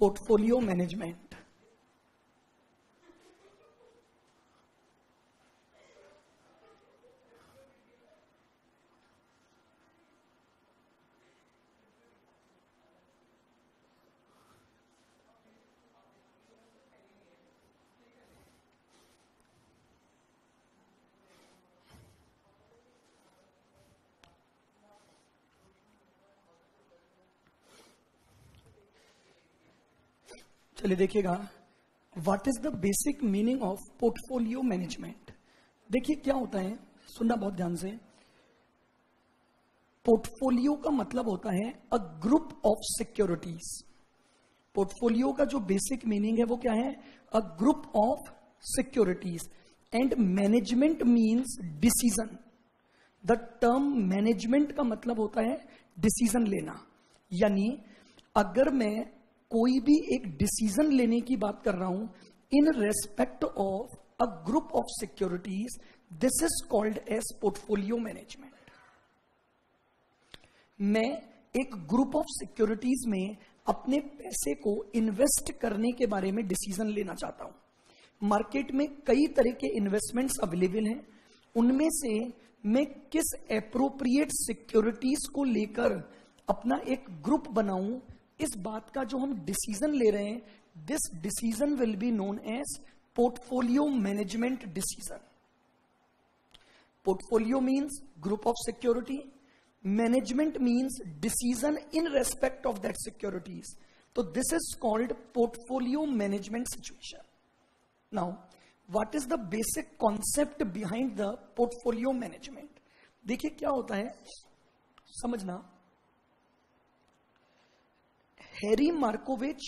Portfolio management. चलिए देखिएगा, what is the basic meaning of portfolio management. देखिए क्या होता है, सुनना बहुत ध्यान से। पोर्टफोलियो का मतलब होता है अ ग्रुप ऑफ सिक्योरिटीज। पोर्टफोलियो का जो बेसिक मीनिंग है वो क्या है, a group of securities. And management means decision. The term management का मतलब होता है डिसीजन लेना। यानी अगर मैं कोई भी एक डिसीजन लेने की बात कर रहा हूं in respect of a group of securities, this is called as portfolio management. मैं एक ग्रुप ऑफ सिक्योरिटीज में अपने पैसे को इन्वेस्ट करने के बारे में डिसीजन लेना चाहता हूं। मार्केट में कई तरह के इन्वेस्टमेंट्स अवेलेबल हैं, उनमें से मैं किस एप्रोप्रिएट सिक्योरिटीज को लेकर अपना एक ग्रुप बनाऊं, इस बात का जो हम डिसीजन ले रहे हैं, this decision will be known as portfolio management decision. Portfolio means group of security, management means decision in respect of that securities. तो this is called portfolio management situation. Now what is the basic concept behind the portfolio management. देखिए क्या होता है, समझना। Harry Markowitz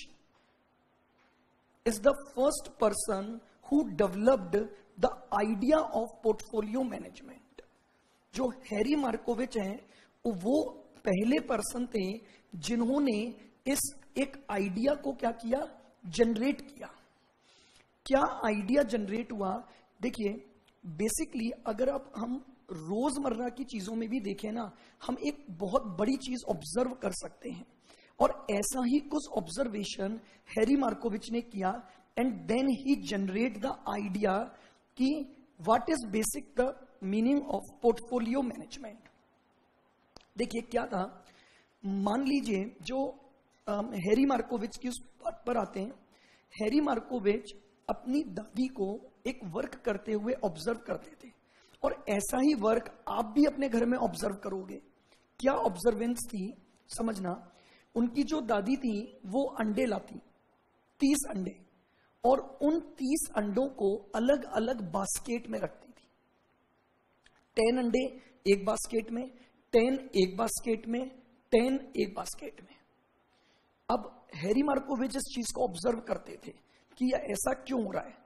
is the first person who developed the idea of portfolio management. जो Harry Markowitz हैं वो पहले person थे जिन्होंने इस एक आइडिया को क्या किया, जनरेट किया। क्या आइडिया जनरेट हुआ, देखिए बेसिकली अगर आप हम रोजमर्रा की चीजों में भी देखें ना, हम एक बहुत बड़ी चीज ऑब्जर्व कर सकते हैं। और ऐसा ही कुछ ऑब्जर्वेशन हैरी मार्कोविच ने किया and then he generate the idea कि what is basic the meaning of portfolio management. देखिए क्या था, मान लीजिए जो हैरी मार्कोविच की उस बात पर आते हैं। हैरी मार्कोविच अपनी दादी को एक वर्क करते हुए ऑब्जर्व करते थे, और ऐसा ही वर्क आप भी अपने घर में ऑब्जर्व करोगे। क्या ऑब्जर्वेंस थी, समझना। उनकी जो दादी थी वो अंडे लाती, 30 अंडे, और उन 30 अंडों को अलग अलग बास्केट में रखती थी। 10 अंडे एक बास्केट में, 10 एक बास्केट में, 10 एक बास्केट में। अब हैरी मार्कोविच इस चीज को ऑब्जर्व करते थे कि यह ऐसा क्यों हो रहा है।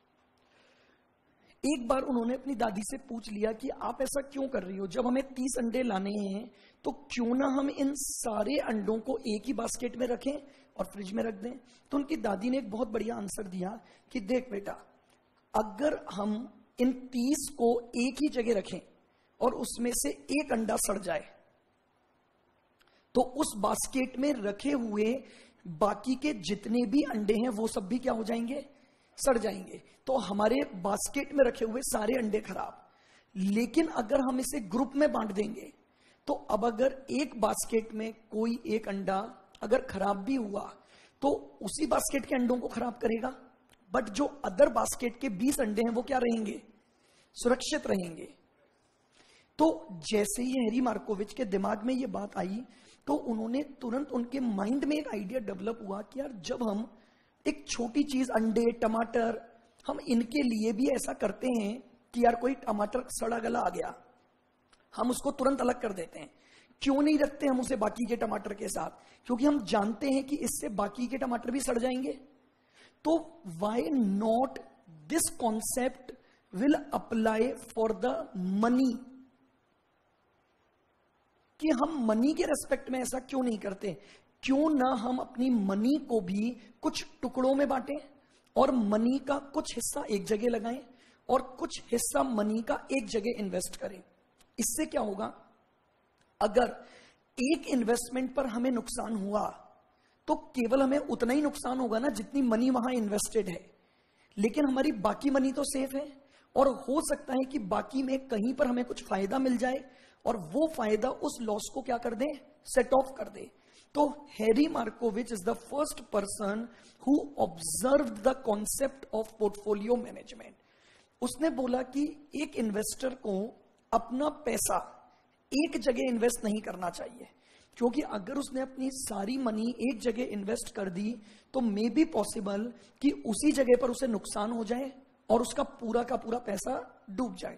एक बार उन्होंने अपनी दादी से पूछ लिया कि आप ऐसा क्यों कर रही हो, जब हमें 30 अंडे लाने हैं तो क्यों ना हम इन सारे अंडों को एक ही बास्केट में रखें और फ्रिज में रख दें। तो उनकी दादी ने एक बहुत बढ़िया आंसर दिया कि देख बेटा, अगर हम इन 30 को एक ही जगह रखें और उसमें से एक अंडा सड़ जाए तो उस बास्केट में रखे हुए बाकी के जितने भी अंडे हैं वो सब भी क्या हो जाएंगे, सड़ जाएंगे। तो हमारे बास्केट में रखे हुए सारे अंडे खराब। लेकिन अगर हम इसे ग्रुप में बांट देंगे तो अब अगर एक बास्केट में कोई एक अंडा अगर खराब भी हुआ तो उसी बास्केट के अंडों को खराब करेगा, बट जो अदर बास्केट के 20 अंडे हैं वो क्या रहेंगे, सुरक्षित रहेंगे। तो जैसे ही हैरी मार्कोविच के दिमाग में ये बात आई तो उन्होंने तुरंत, उनके माइंड में एक आइडिया डेवलप हुआ कि यार जब हम एक छोटी चीज, अंडे, टमाटर, हम इनके लिए भी ऐसा करते हैं कि यार कोई टमाटर सड़ा गला आ गया, हम उसको तुरंत अलग कर देते हैं। क्यों नहीं रखते हम उसे बाकी के टमाटर के साथ, क्योंकि हम जानते हैं कि इससे बाकी के टमाटर भी सड़ जाएंगे। तो why not this concept will apply for the money, कि हम मनी के रेस्पेक्ट में ऐसा क्यों नहीं करते। क्यों ना हम अपनी मनी को भी कुछ टुकड़ों में बांटें और मनी का कुछ हिस्सा एक जगह लगाएं और कुछ हिस्सा मनी का एक जगह इन्वेस्ट करें। इससे क्या होगा, अगर एक इन्वेस्टमेंट पर हमें नुकसान हुआ तो केवल हमें उतना ही नुकसान होगा ना जितनी मनी वहां इन्वेस्टेड है, लेकिन हमारी बाकी मनी तो सेफ है, और हो सकता है कि बाकी में कहीं पर हमें कुछ फायदा मिल जाए और वो फायदा उस लॉस को क्या कर दे, सेट ऑफ कर दे। तो Harry Markowitz is the first person who observed the concept of portfolio management. उसने बोला कि एक इन्वेस्टर को अपना पैसा एक जगह इन्वेस्ट नहीं करना चाहिए, क्योंकि अगर उसने अपनी सारी मनी एक जगह इन्वेस्ट कर दी तो मे बी पॉसिबल कि उसी जगह पर उसे नुकसान हो जाए और उसका पूरा का पूरा पैसा डूब जाए।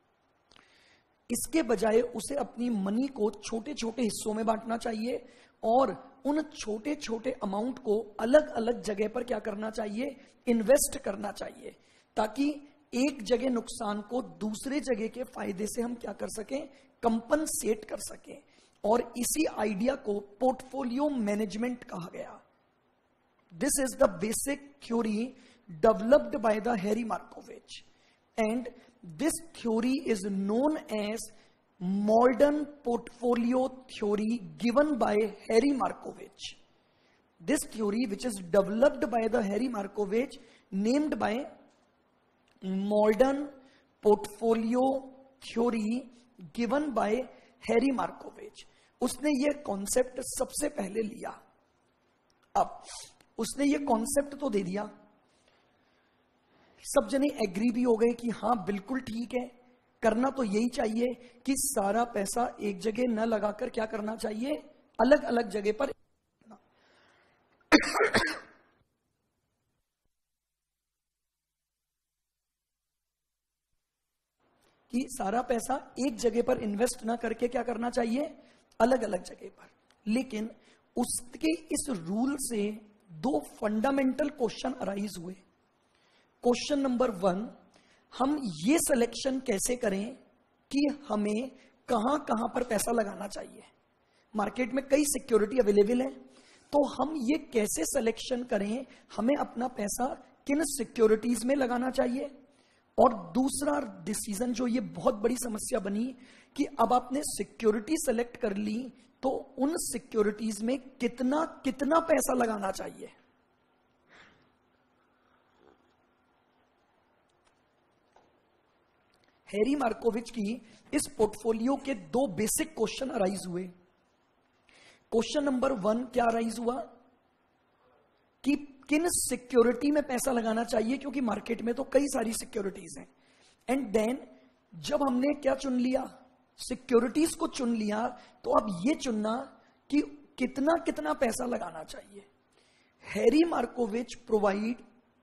इसके बजाय उसे अपनी मनी को छोटे छोटे हिस्सों में बांटना चाहिए और उन छोटे छोटे अमाउंट को अलग अलग जगह पर क्या करना चाहिए, इन्वेस्ट करना चाहिए, ताकि एक जगह नुकसान को दूसरे जगह के फायदे से हम क्या कर सकें, कंपनसेट कर सकें। और इसी आइडिया को पोर्टफोलियो मैनेजमेंट कहा गया। This is the basic theory developed by the Harry Markowitz, and this theory is known as modern portfolio theory given by Harry Markovich. This theory, which is developed by the Harry Markovich, named by modern portfolio theory given by Harry Markovich. उसने ये concept सबसे पहले लिया। अब उसने ये concept तो दे दिया, सब जने एग्री भी हो गए कि हाँ बिल्कुल ठीक है, करना तो यही चाहिए कि सारा पैसा एक जगह न लगाकर क्या करना चाहिए, अलग अलग जगह पर कि सारा पैसा एक जगह पर इन्वेस्ट ना करके क्या करना चाहिए, अलग अलग जगह पर। लेकिन उसके इस रूल से दो फंडामेंटल क्वेश्चन अराइज हुए। क्वेश्चन नंबर 1, हम ये सिलेक्शन कैसे करें कि हमें कहां कहां पर पैसा लगाना चाहिए। मार्केट में कई सिक्योरिटी अवेलेबल है, तो हम ये कैसे सिलेक्शन करें हमें अपना पैसा किन सिक्योरिटीज में लगाना चाहिए। और दूसरा डिसीजन जो ये बहुत बड़ी समस्या बनी कि अब आपने सिक्योरिटी सेलेक्ट कर ली तो उन सिक्योरिटीज में कितना कितना पैसा लगाना चाहिए। हैरी मार्कोविच की इस पोर्टफोलियो के दो बेसिक क्वेश्चन अराइज हुए। क्वेश्चन नंबर 1 क्या अराइज हुआ कि किन सिक्योरिटी में पैसा लगाना चाहिए, क्योंकि मार्केट में तो कई सारी सिक्योरिटीज हैं। एंड देन जब हमने क्या चुन लिया, सिक्योरिटीज को चुन लिया, तो अब ये चुनना कि कितना कितना पैसा लगाना चाहिए। Harry Markowitz provide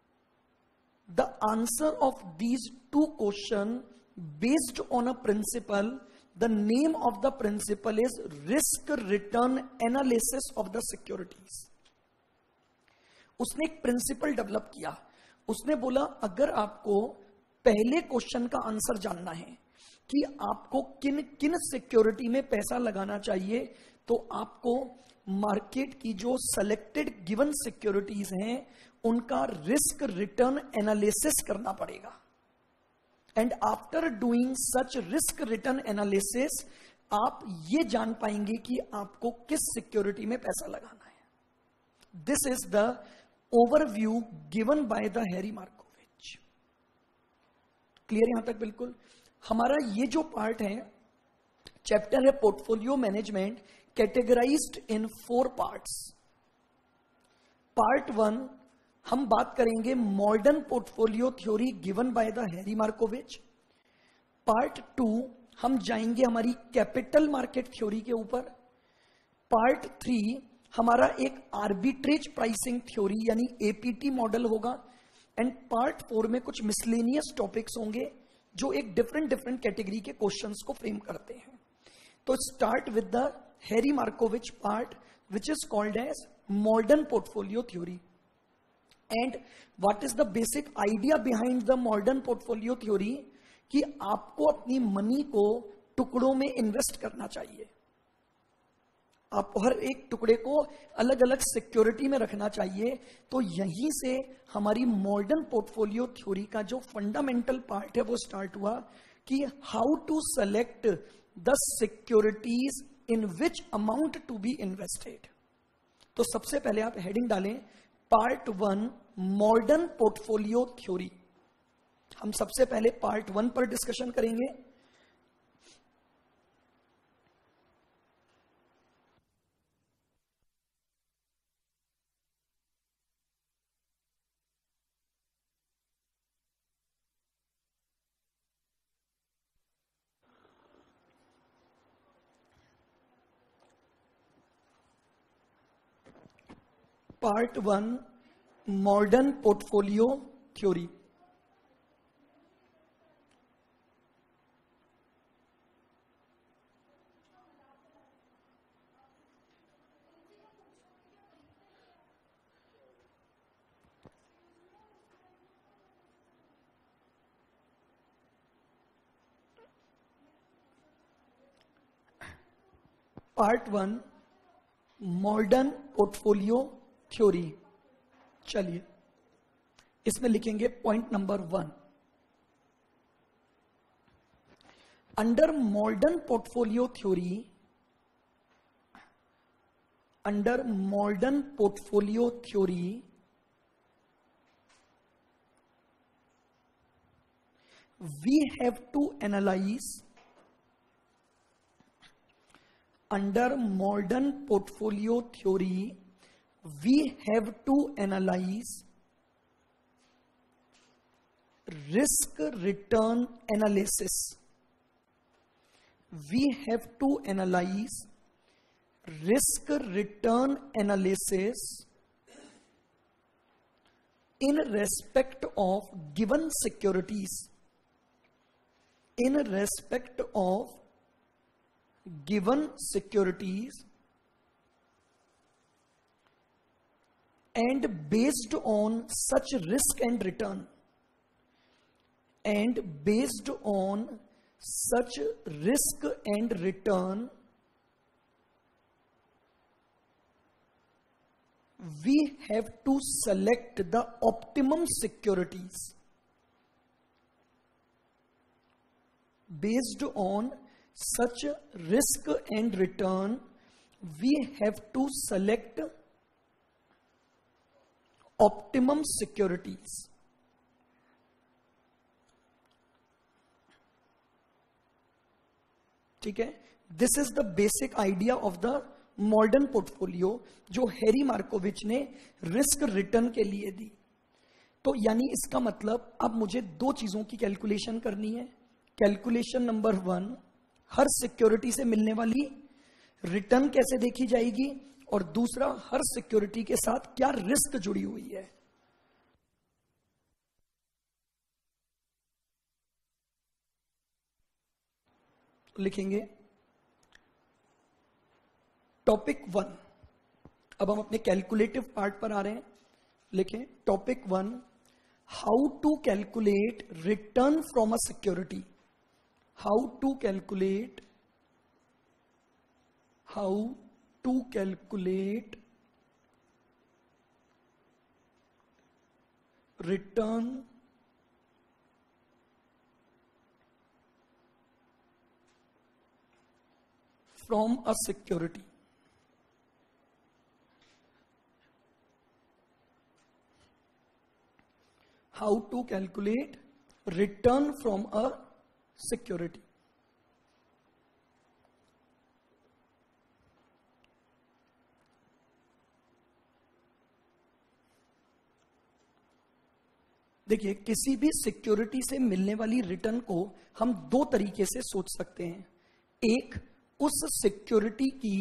the answer of these two question based on a principle. The name of the principle is risk return analysis of the securities. उसने एक प्रिंसिपल डेवलप किया। उसने बोला अगर आपको पहले क्वेश्चन का आंसर जानना है कि आपको किन किन सिक्योरिटी में पैसा लगाना चाहिए, तो आपको मार्केट की जो सेलेक्टेड गिवन सिक्योरिटीज हैं उनका रिस्क रिटर्न एनालिसिस करना पड़ेगा। And after doing such risk return analysis आप ये जान पाएंगे कि आपको किस सिक्योरिटी में पैसा लगाना है। This is the overview given by the Harry Markowitz. Clear यहां तक? बिल्कुल। हमारा ये जो पार्ट है, चैप्टर है portfolio management, categorized in 4 parts. Part 1 हम बात करेंगे modern portfolio theory given by the Harry Markowitz. Part 2 हम जाएंगे हमारी कैपिटल मार्केट थ्योरी के ऊपर। पार्ट 3 हमारा एक आर्बिट्रेज प्राइसिंग थ्योरी यानी एपीटी मॉडल होगा। एंड पार्ट 4 में कुछ मिसलेनियस टॉपिक्स होंगे जो एक डिफरेंट कैटेगरी के क्वेश्चंस को फ्रेम करते हैं। तो start with the Harry Markowitz part which is called as modern portfolio theory. And what is the basic idea behind the modern portfolio theory कि आपको अपनी मनी को टुकड़ों में इन्वेस्ट करना चाहिए। आप हर एक टुकड़े को अलग अलग सिक्योरिटी में रखना चाहिए। तो यहीं से हमारी मॉडर्न पोर्टफोलियो थ्योरी का जो फंडामेंटल पार्ट है वो स्टार्ट हुआ कि how to select the securities in which amount to be invested. तो सबसे पहले आप हेडिंग डालें पार्ट 1 मॉडर्न पोर्टफोलियो थ्योरी। हम सबसे पहले पार्ट 1 पर डिस्कशन करेंगे। Part 1 modern portfolio theory. Part 1 modern portfolio theory. चलिए इसमें लिखेंगे point number 1, under modern portfolio theory, under modern portfolio theory we have to analyze, under modern portfolio theory we have to analyze risk return analysis. We have to analyze risk return analysis in respect of given securities, in respect of given securities, and based on such risk and return, and based on such risk and return, we have to select the optimum securities. Based on such risk and return, we have to select optimum securities. ठीक है, this is the basic idea of the modern portfolio जो Harry Markovich ने risk return के लिए दी। तो यानी इसका मतलब अब मुझे दो चीजों की कैलकुलेशन करनी है। कैलकुलेशन नंबर 1, हर सिक्योरिटी से मिलने वाली रिटर्न कैसे देखी जाएगी, और दूसरा हर सिक्योरिटी के साथ क्या रिस्क जुड़ी हुई है। लिखेंगे टॉपिक 1। अब हम अपने कैलकुलेटिव पार्ट पर आ रहे हैं। लिखें topic 1, how to calculate return from a security. How to calculate return from a security. How to calculate return from a security. देखिए, किसी भी सिक्योरिटी से मिलने वाली रिटर्न को हम दो तरीके से सोच सकते हैं। एक, उस सिक्योरिटी की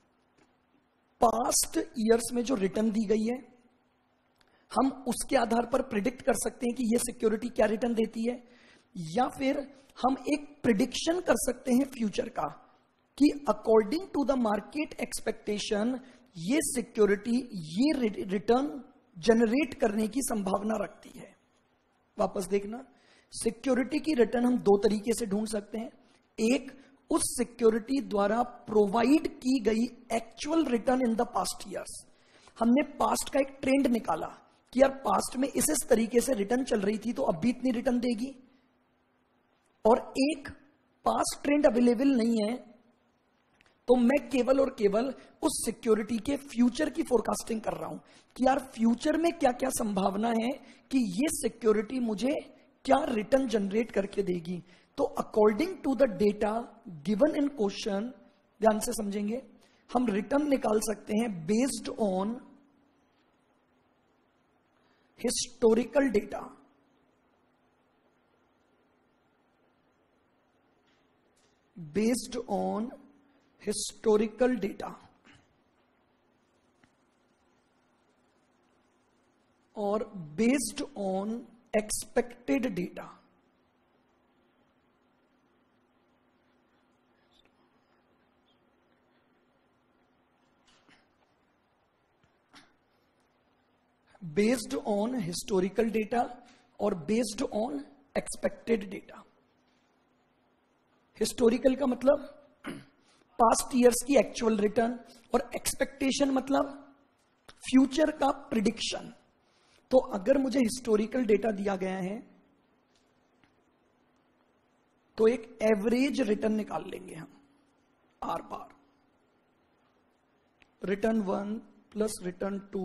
पास्ट ईयर्स में जो रिटर्न दी गई है, हम उसके आधार पर प्रिडिक्ट कर सकते हैं कि यह सिक्योरिटी क्या रिटर्न देती है, या फिर हम एक प्रिडिक्शन कर सकते हैं फ्यूचर का कि according to the market expectation ये सिक्योरिटी ये रिटर्न जनरेट करने की संभावना रखती है। वापस देखना, सिक्योरिटी की रिटर्न हम दो तरीके से ढूंढ सकते हैं। एक, उस सिक्योरिटी द्वारा प्रोवाइड की गई actual return in the past years. हमने पास्ट का एक ट्रेंड निकाला कि यार पास्ट में इस तरीके से रिटर्न चल रही थी तो अब भी इतनी रिटर्न देगी। और एक, पास्ट ट्रेंड अवेलेबल नहीं है तो मैं केवल और केवल उस सिक्योरिटी के फ्यूचर की फोरकास्टिंग कर रहा हूं कि यार फ्यूचर में क्या क्या संभावना है कि ये सिक्योरिटी मुझे क्या रिटर्न जनरेट करके देगी। तो according to the data given in question, ध्यान से समझेंगे, हम रिटर्न निकाल सकते हैं based on historical data. Based on historical data और based on expected data. Based on historical data और based on expected data. Historical का मतलब पास्ट ईयर्स की एक्चुअल रिटर्न और एक्सपेक्टेशन मतलब फ्यूचर का प्रिडिक्शन। तो अगर मुझे हिस्टोरिकल डेटा दिया गया है तो एक एवरेज रिटर्न निकाल लेंगे हम R bar, return 1 plus return 2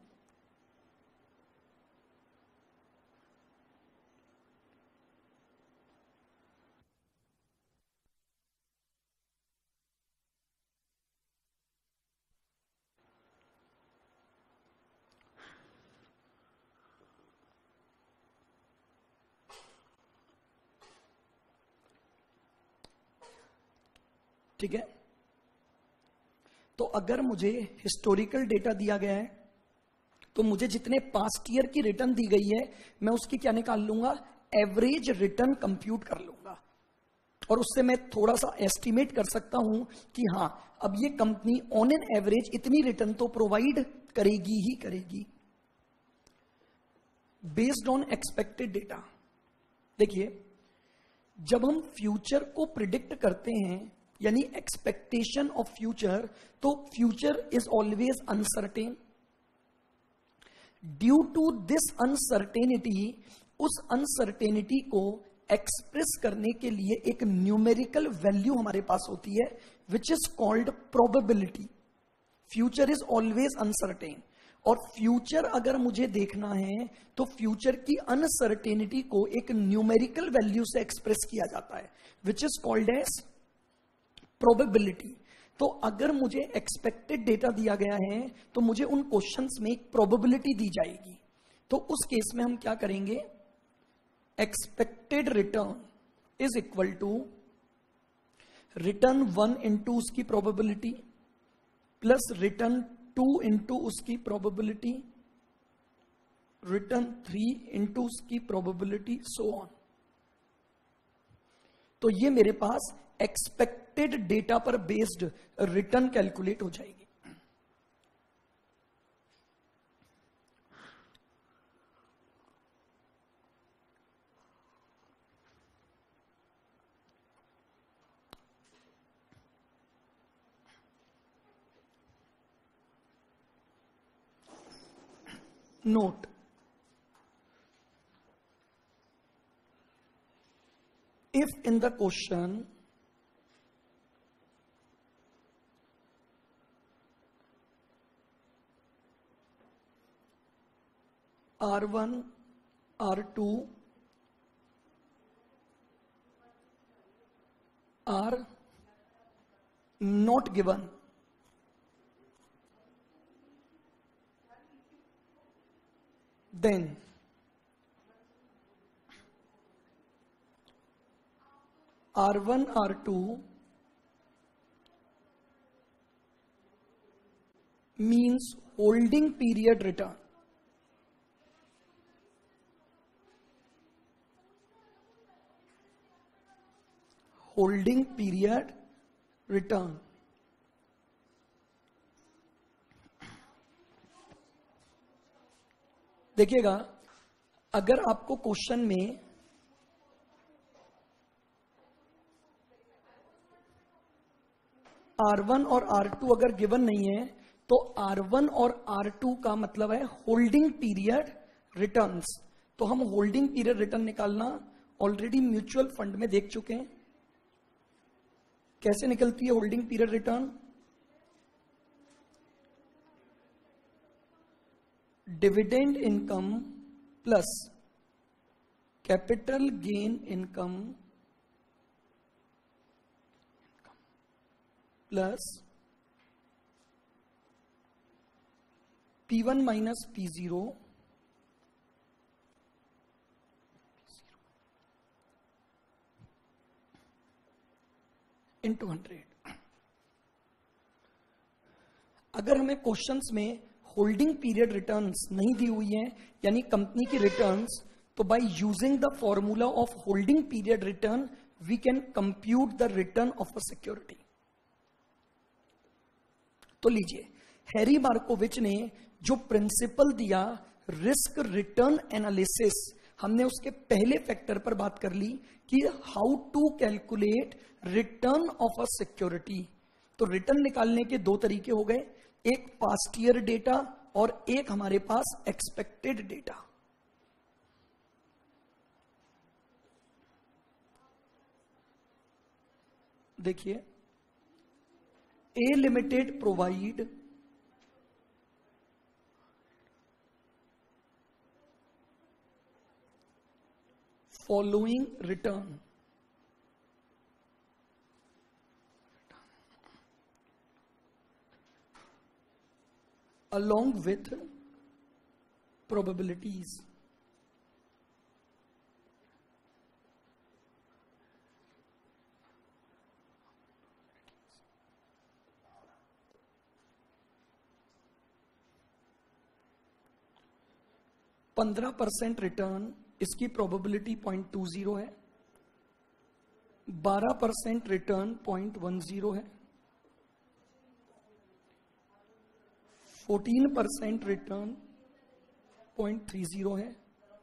ठीक है। तो अगर मुझे हिस्टोरिकल डेटा दिया गया है तो मुझे जितने पास्ट ईयर की रिटर्न दी गई है मैं उसकी क्या निकाल लूंगा, एवरेज रिटर्न कंप्यूट कर लूंगा और उससे मैं थोड़ा सा एस्टिमेट कर सकता हूं कि हां अब ये कंपनी ऑन एन एवरेज इतनी रिटर्न तो प्रोवाइड करेगी ही करेगी। बेस्ड ऑन एक्सपेक्टेड डेटा, देखिए जब हम फ्यूचर को प्रिडिक्ट करते हैं यानी एक्सपेक्टेशन ऑफ फ्यूचर, तो future is always uncertain. Due to this uncertainty, उस अनसर्टेनिटी को एक्सप्रेस करने के लिए एक न्यूमेरिकल वैल्यू हमारे पास होती है which is called probability. Future is always uncertain और फ्यूचर अगर मुझे देखना है तो फ्यूचर की अनसर्टेनिटी को एक न्यूमेरिकल वैल्यू से एक्सप्रेस किया जाता है which is called as probability. तो अगर मुझे एक्सपेक्टेड डेटा दिया गया है तो मुझे उन क्वेश्चंस में एक प्रोबेबिलिटी दी जाएगी। तो उस केस में हम क्या करेंगे, expected return is equal to return 1 into उसकी प्रोबेबिलिटी प्लस रिटर्न 2 इंटू उसकी प्रोबेबिलिटी, रिटर्न 3 इंटू उसकी प्रोबेबिलिटी, सो ऑन। तो ये मेरे पास एक्सपेक्टेड डेटा पर बेस्ड रिटर्न कैलकुलेट हो जाएगी। Note, if in the question R1, R2 are not given, then R1, R2 means holding period return. Holding period return. देखिएगा अगर आपको क्वेश्चन में R1 और R2 अगर गिवन नहीं है तो R1 और R2 का मतलब है होल्डिंग पीरियड रिटर्न्स। तो हम होल्डिंग पीरियड रिटर्न निकालना ऑलरेडी म्यूचुअल फंड में देख चुके हैं। कैसे निकलती है holding period return? Dividend income plus capital gain income plus P1 minus P0 into 100। अगर हमें क्वेश्चंस में होल्डिंग पीरियड रिटर्न्स नहीं दी हुई है, यानी कंपनी की रिटर्न्स, तो by using the formula of holding period return we can compute the return of a security. तो लीजिए, हैरी मार्कोविच ने जो प्रिंसिपल दिया रिस्क रिटर्न एनालिसिस, हमने उसके पहले फैक्टर पर बात कर ली कि how to calculate return of a security. तो रिटर्न निकालने के दो तरीके हो गए, एक पास्ट ईयर डेटा और एक हमारे पास एक्सपेक्टेड डेटा। देखिए, A limited provide following return along with probabilities. %, Return, इसकी प्रोबेबिलिटी 0.20 है, 12% रिटर्न 0.10 है, 14% रिटर्न 0.30 है,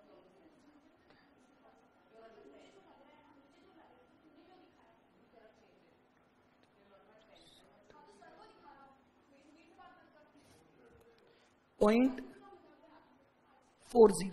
0.40।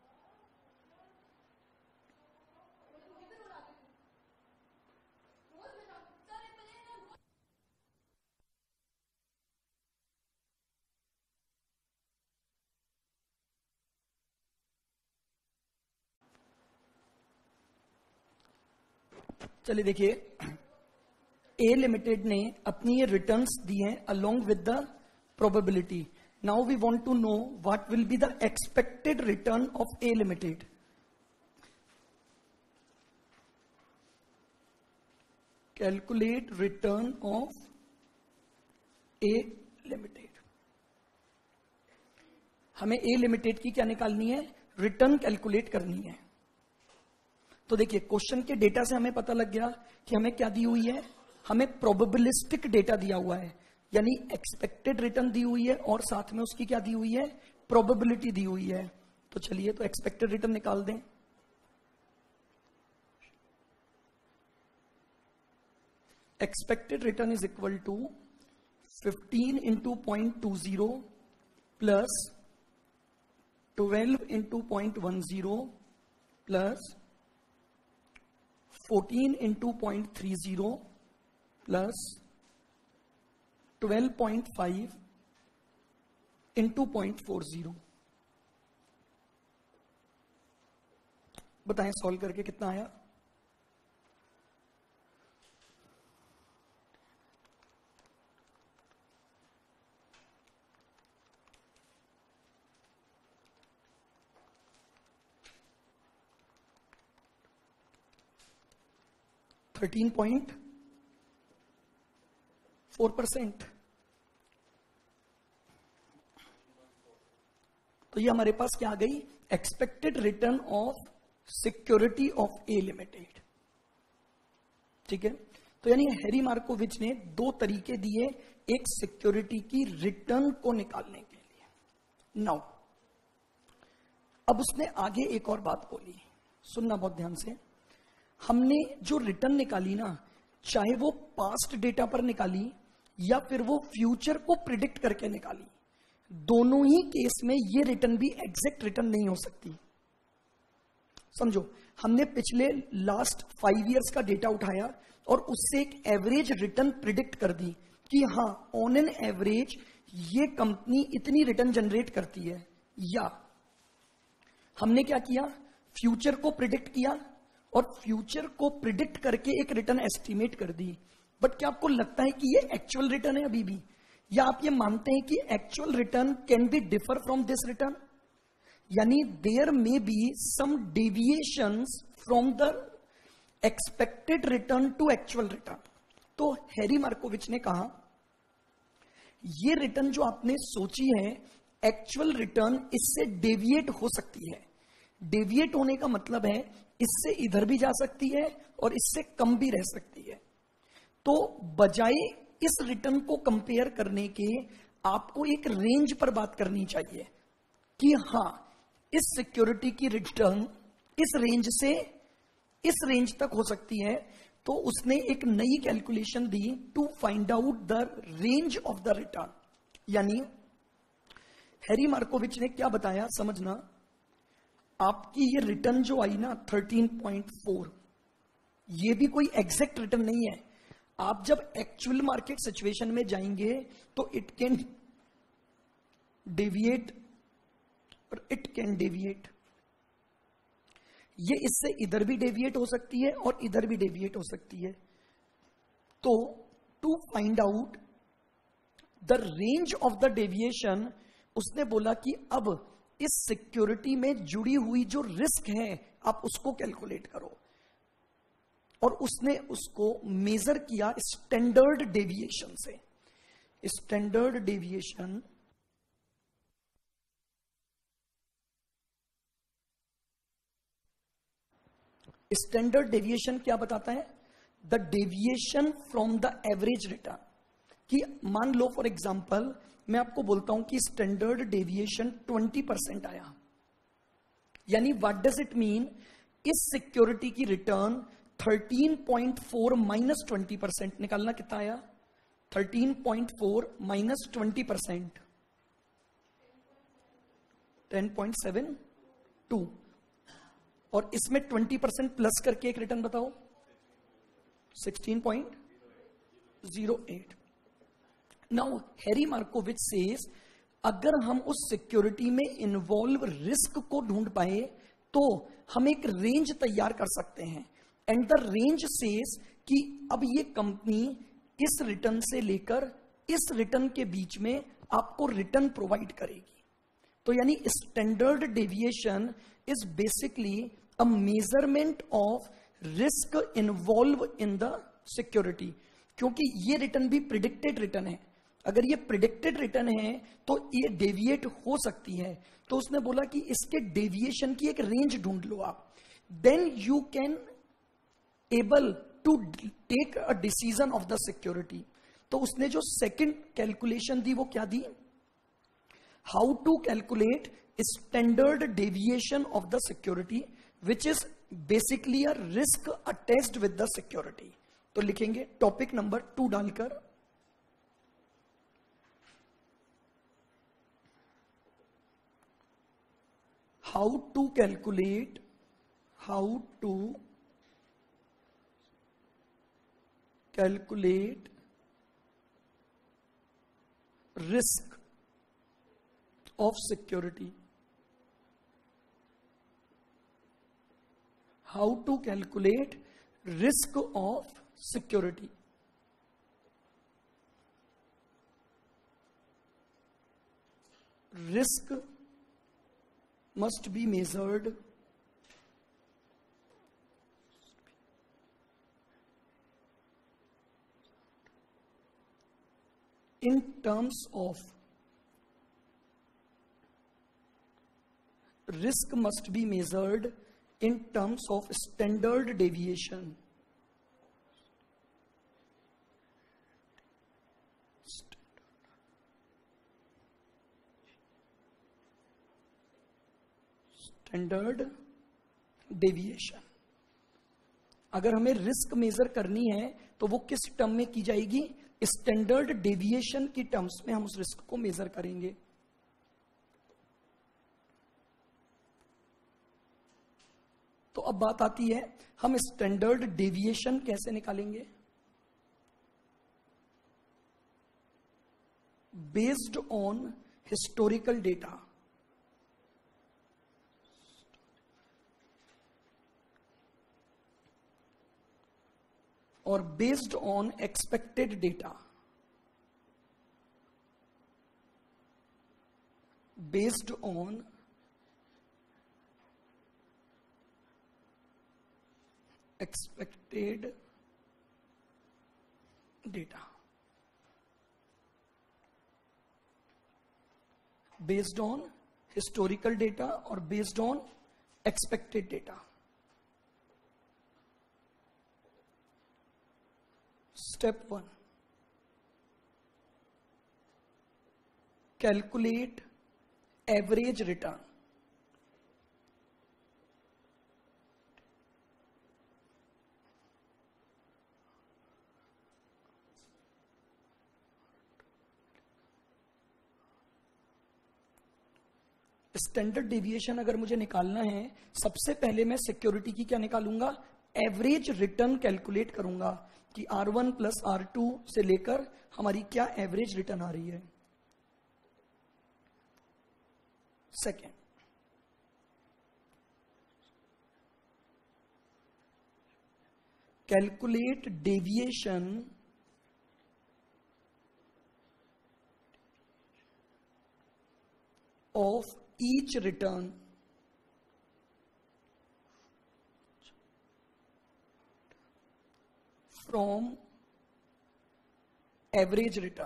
चलिए देखिए, ए लिमिटेड ने अपनी ये रिटर्न्स दी हैं along with the probability. Now we want to know what will be the expected return of A limited. Calculate return of A limited. हमें ए लिमिटेड की क्या निकालनी है? रिटर्न कैलकुलेट करनी है। तो देखिए, क्वेश्चन के डेटा से हमें पता लग गया कि हमें क्या दी हुई है, हमें प्रोबेबिलिस्टिक डेटा दिया हुआ है, यानी एक्सपेक्टेड रिटर्न दी हुई है और साथ में उसकी क्या दी हुई है, प्रोबेबिलिटी दी हुई है। तो चलिए, तो एक्सपेक्टेड रिटर्न निकाल दें। Expected return is equal to 15 into 0.20 plus 12 into 0.10 plus 14 into 0.30 plus 12.5 into 0.40। बताएं सॉल्व करके कितना आया? %13.4%। तो ये हमारे पास क्या आ गई? Expected return of security of A limited. ठीक है, तो यानी हैरी मार्कोविच ने दो तरीके दिए एक सिक्योरिटी की रिटर्न को निकालने के लिए। नाउ अब उसने आगे एक और बात बोली, सुनना बहुत ध्यान से। हमने जो रिटर्न निकाली ना, चाहे वो पास्ट डेटा पर निकाली या फिर वो फ्यूचर को प्रिडिक्ट करके निकाली, दोनों ही केस में ये रिटर्न भी एग्जैक्ट रिटर्न नहीं हो सकती। समझो, हमने पिछले लास्ट 5 इयर्स का डेटा उठाया और उससे एक एवरेज रिटर्न प्रिडिक्ट कर दी कि हाँ, ऑन एन एवरेज ये कंपनी इतनी रिटर्न जनरेट करती है। या हमने क्या किया, फ्यूचर को प्रिडिक्ट किया और फ्यूचर को प्रिडिक्ट करके एक रिटर्न एस्टिमेट कर दी। बट क्या आपको लगता है कि ये एक्चुअल रिटर्न है अभी भी, या आप ये मानते हैं कि actual return can be differ from this return? यानी there may be some deviations from the expected return to actual return. तो हैरी मार्कोविच ने कहा ये रिटर्न जो आपने सोची है एक्चुअल रिटर्न इससे डेविएट हो सकती है। डेविएट होने का मतलब है इससे इधर भी जा सकती है और इससे कम भी रह सकती है। तो बजाय इस रिटर्न को कंपेयर करने के आपको एक रेंज पर बात करनी चाहिए कि हां, इस सिक्योरिटी की रिटर्न इस रेंज से इस रेंज तक हो सकती है। तो उसने एक नई कैलकुलेशन दी to find out the range of the return. यानी हैरी मार्कोविच ने क्या बताया, समझना, आपकी ये रिटर्न जो आई ना 13.4, ये भी कोई एग्जैक्ट रिटर्न नहीं है। आप जब एक्चुअल मार्केट सिचुएशन में जाएंगे तो इट कैन डेविएट और इट कैन डेविएट, ये इससे इधर भी डेविएट हो सकती है और इधर भी डेविएट हो सकती है। तो to find out the range of the deviation, उसने बोला कि अब इस सिक्योरिटी में जुड़ी हुई जो रिस्क है आप उसको कैलकुलेट करो, और उसने उसको मेजर किया स्टैंडर्ड डेविएशन से। स्टैंडर्ड डेविएशन स्टैंडर्ड डेविएशन क्या बताता है, the deviation from the average return. कि मान लो फॉर एग्जांपल मैं आपको बोलता हूं कि स्टैंडर्ड डेविएशन 20% आया, यानी व्हाट डज इट मीन, इस सिक्योरिटी की रिटर्न 13.4 माइनस 20%, निकालना कितना आया, 13.4 माइनस 20%, 10.72, और इसमें 20% प्लस करके एक रिटर्न बताओ, 16.08। नाउ हैरी मार्कोविच सेज अगर हम उस सिक्योरिटी में इन्वॉल्व रिस्क को ढूंढ पाए तो हम एक रेंज तैयार कर सकते हैं। एंड द रेंज सेज कि अब ये कंपनी इस रिटर्न से लेकर इस रिटर्न के बीच में आपको रिटर्न प्रोवाइड करेगी। तो यानी standard deviation is basically a measurement of risk involve in the security, क्योंकि ये रिटर्न भी प्रिडिक्टेड रिटर्न है। अगर ये प्रिडिक्टेड रिटर्न है तो ये डेविएट हो सकती है। तो उसने बोला कि इसके डेविएशन की एक रेंज ढूंढ लो आप, then you can able to take a decision of the security. तो उसने जो सेकंड कैलकुलेशन दी वो क्या दी, how to calculate standard deviation of the security which is basically a risk attached with the security. तो लिखेंगे टॉपिक नंबर 2 डालकर, how to calculate risk of security. How to calculate risk of security. Risk must be measured in terms of standard deviation. Standard deviation. अगर हमें risk measure करनी है तो वो किस टर्म में की जाएगी, स्टैंडर्ड डेविएशन की टर्म्स में हम उस रिस्क को मेजर करेंगे। तो अब बात आती है, हम स्टैंडर्ड डेविएशन कैसे निकालेंगे? बेस्ड ऑन हिस्टोरिकल डेटा, और based on expected data, based on expected data, based on historical data और based on expected data. Step 1, calculate average return. Standard deviation अगर मुझे निकालना है, सबसे पहले मैं सिक्योरिटी की क्या निकालूंगा? एवरेज रिटर्न कैलकुलेट करूंगा कि R1 प्लस R2 से लेकर हमारी क्या एवरेज रिटर्न आ रही है. Second, calculate deviation of each return from average return.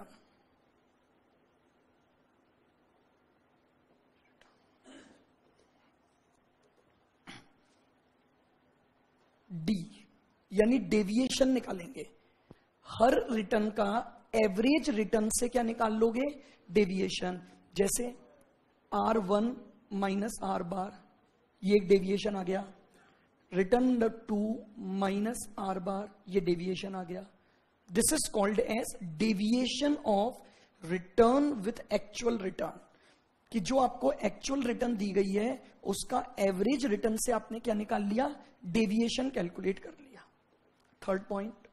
D यानी डेविएशन निकालेंगे. हर रिटर्न का एवरेज रिटर्न से क्या निकाल लोगे? डेविएशन. जैसे R1 माइनस R बार, ये एक डेविएशन आ गया. Return number 2 minus R bar, ये डेविएशन आ गया. This is called as deviation of return with actual return. कि जो आपको एक्चुअल रिटर्न दी गई है उसका एवरेज रिटर्न से आपने क्या निकाल लिया? डेविएशन कैलकुलेट कर लिया. Third point,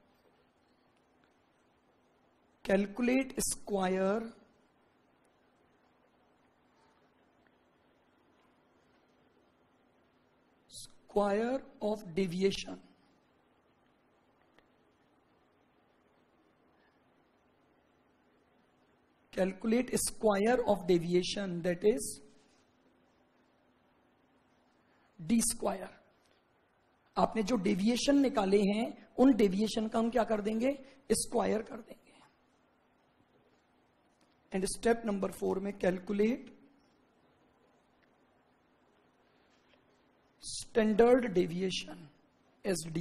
calculate square of deviation. Calculate square of deviation, that is d square. आपने जो डेविएशन निकाले हैं उन डेविएशन का हम क्या कर देंगे? स्क्वायर कर देंगे. एंड स्टेप नंबर 4 में calculate standard deviation SD.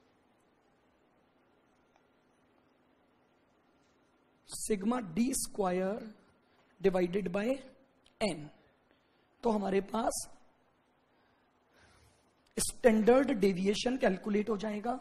Sigma d square divided by n. तो हमारे पास स्टैंडर्ड डेविएशन कैलकुलेट हो जाएगा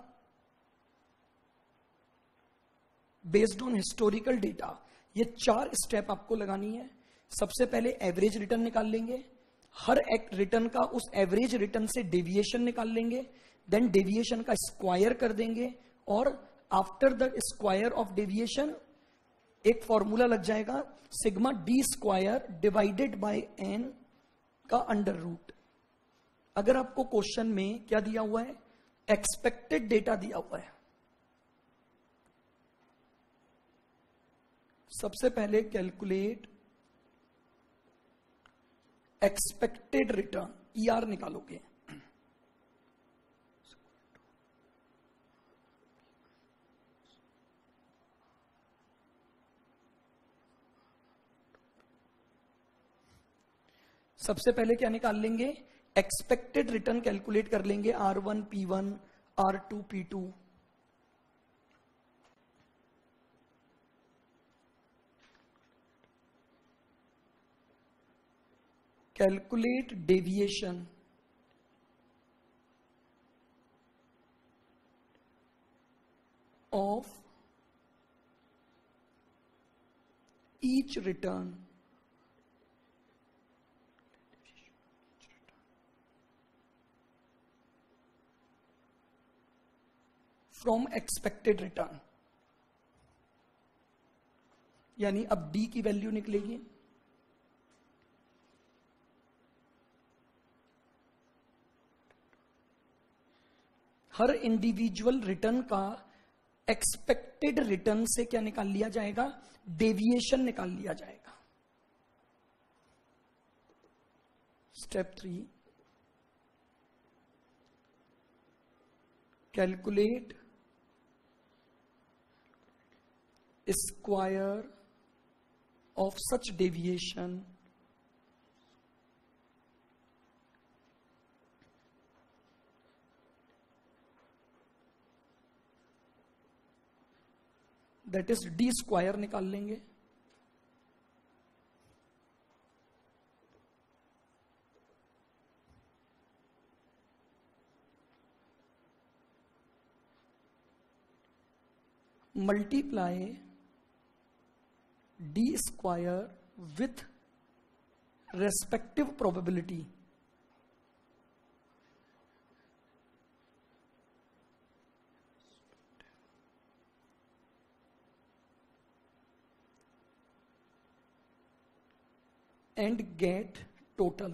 बेस्ड ऑन हिस्टोरिकल डेटा. ये 4 स्टेप आपको लगानी है. सबसे पहले एवरेज रिटर्न निकाल लेंगे. हर एक रिटर्न का उस एवरेज रिटर्न से डेविएशन निकाल लेंगे. देन डेविएशन का स्क्वायर कर देंगे और after the square of deviation एक फॉर्मूला लग जाएगा, sigma d square divided by n का अंडर रूट. अगर आपको क्वेश्चन में क्या दिया हुआ है? एक्सपेक्टेड डेटा दिया हुआ है. सबसे पहले कैलकुलेट एक्सपेक्टेड रिटर्न, ER निकालोगे. सबसे पहले क्या निकाल लेंगे? एक्सपेक्टेड रिटर्न कैलकुलेट कर लेंगे. R1 P1, R2 P2. Calculate deviation of each return from expected return, यानी अब डी की वैल्यू निकलेगी हर इंडिविजुअल रिटर्न का एक्सपेक्टेड रिटर्न से क्या निकाल लिया जाएगा, डेविएशन निकाल लिया जाएगा। Step 3, calculate square of such deviation that is D square निकाल लेंगे। Multiply D square with respective probability and get total.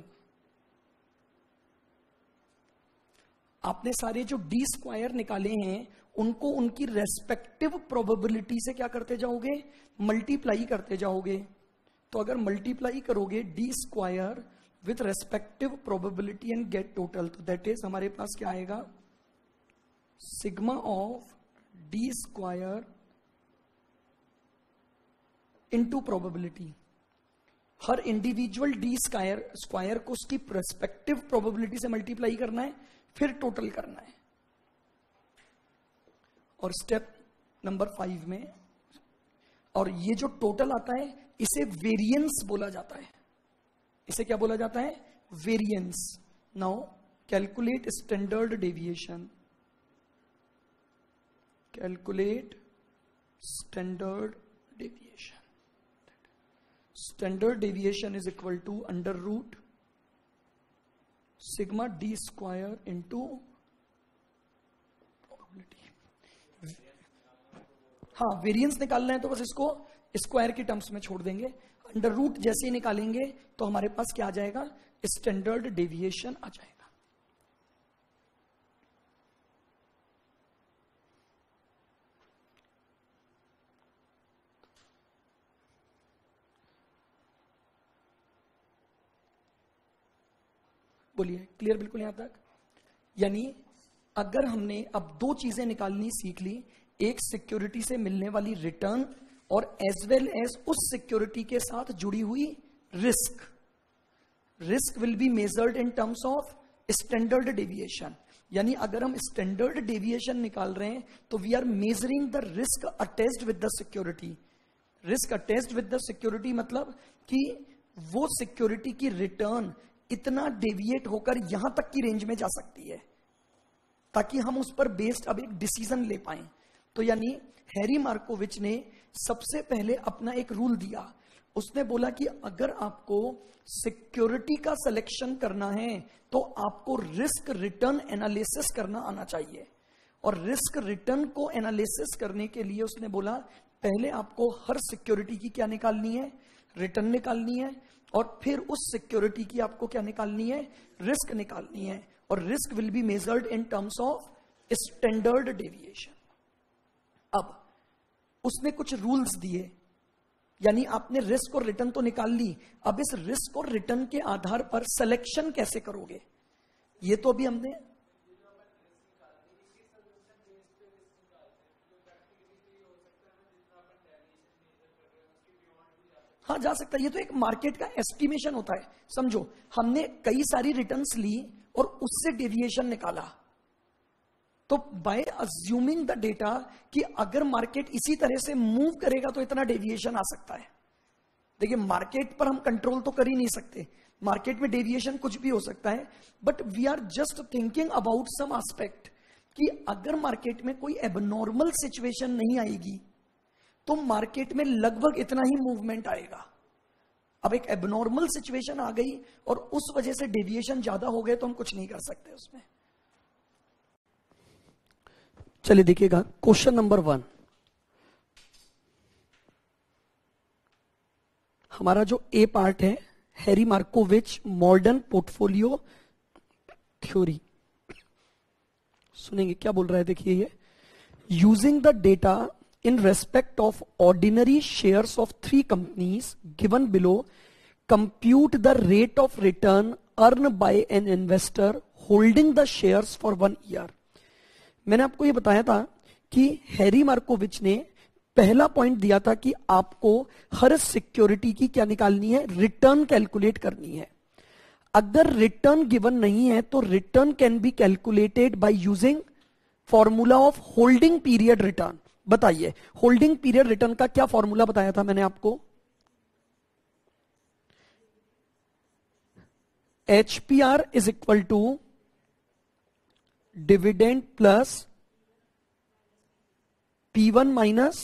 आपने सारे जो डी स्क्वायर निकाले हैं उनको उनकी रेस्पेक्टिव प्रोबेबिलिटी से क्या करते जाओगे, मल्टीप्लाई करते जाओगे। तो अगर मल्टीप्लाई करोगे D square with respective probability and get total, तो दैट इज हमारे पास क्या आएगा, sigma of D square into probability. हर इंडिविजुअल डी स्क्वायर को उसकी रेस्पेक्टिव प्रोबेबिलिटी से मल्टीप्लाई करना है, फिर टोटल करना है। और स्टेप नंबर 5 में, और ये जो टोटल आता है इसे वेरिएंस बोला जाता है। इसे क्या बोला जाता है, variance. Now calculate standard deviation, calculate standard deviation. Standard deviation is equal to under root sigma D square into probability. हाँ, वेरिएंस निकालना है तो बस इसको स्क्वायर की टर्म्स में छोड़ देंगे। अंडर रूट जैसे ही निकालेंगे तो हमारे पास क्या आ जाएगा, स्टैंडर्ड डेविएशन आ जाएगा। बोलिए, क्लियर बिल्कुल यहां तक? यानी अगर हमने अब दो चीजें निकालनी सीख ली, एक सिक्योरिटी से मिलने वाली रिटर्न और एज वेल एज उस सिक्योरिटी के साथ जुड़ी हुई risk. Risk will be measured in terms of standard deviation. यानी अगर हम स्टैंडर्ड डेविएशन निकाल रहे हैं तो we are measuring the risk attached with the security. Risk attached with the security मतलब कि वो सिक्योरिटी की रिटर्न इतना डेविएट होकर यहां तक की रेंज में जा सकती है ताकि हम उस पर बेस्ड अब एक डिसीजन ले पाए। तो यानी हैरी मार्कोविच ने सबसे पहले अपना एक रूल दिया। उसने बोला कि अगर आपको सिक्योरिटी का सिलेक्शन करना है तो आपको रिस्क रिटर्न एनालिसिस करना आना चाहिए। और रिस्क रिटर्न को एनालिसिस करने के लिए उसने बोला पहले आपको हर सिक्योरिटी की क्या निकालनी है, रिटर्न निकालनी है, और फिर उस सिक्योरिटी की आपको क्या निकालनी है, रिस्क निकालनी है। और risk will be measured in terms of standard deviation. अब उसने कुछ रूल्स दिए, यानी आपने रिस्क और रिटर्न तो निकाल ली, अब इस रिस्क और रिटर्न के आधार पर सिलेक्शन कैसे करोगे, ये तो अभी हमने हाँ जा सकता है। ये तो एक मार्केट का एस्टिमेशन होता है। समझो हमने कई सारी रिटर्न्स ली और उससे डेविएशन निकाला, तो बाय अज्यूमिंग द डेटा कि अगर मार्केट इसी तरह से मूव करेगा तो इतना डेविएशन आ सकता है। देखिए मार्केट पर हम कंट्रोल तो कर ही नहीं सकते, मार्केट में डेविएशन कुछ भी हो सकता है, but we are just thinking about some aspect कि अगर मार्केट में कोई एबनॉर्मल सिचुएशन नहीं आएगी तो मार्केट में लगभग इतना ही मूवमेंट आएगा। अब एक एबनॉर्मल सिचुएशन आ गई और उस वजह से डेविएशन ज्यादा हो गए तो हम कुछ नहीं कर सकते उसमें। चलिए देखिएगा क्वेश्चन नंबर 1। हमारा जो ए पार्ट है, Harry Markowitz modern portfolio theory. सुनेंगे क्या बोल रहा है, देखिए ये। Using the data in respect of ordinary shares of 3 companies given below, compute the rate of return earned by an investor holding the shares for 1 year। मैंने आपको ये बताया था कि हैरी मार्कोविच ने पहला पॉइंट दिया था कि आपको हर सिक्योरिटी की क्या निकालनी है, रिटर्न कैलकुलेट करनी है। अगर रिटर्न गिवन नहीं है तो return can be calculated by using formula of holding period return. बताइए होल्डिंग पीरियड रिटर्न का क्या फॉर्मूला बताया था मैंने आपको? HPR is equal to dividend plus P1 minus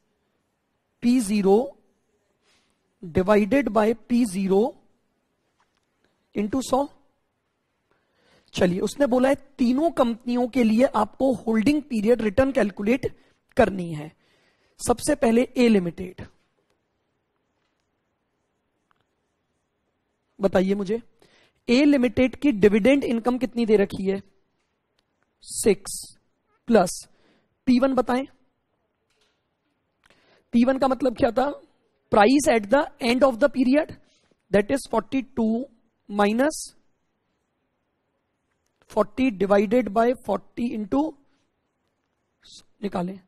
P0 divided by P0 into 100। चलिए उसने बोला है तीनों कंपनियों के लिए आपको होल्डिंग पीरियड रिटर्न कैलकुलेट करनी है। सबसे पहले ए लिमिटेड, बताइए मुझे ए लिमिटेड की डिविडेंड इनकम कितनी दे रखी है? 6 प्लस P1 बताएं। P1 का मतलब क्या था? Price at the end of the period, that is 42 minus 40 divided by 40 into, निकालें,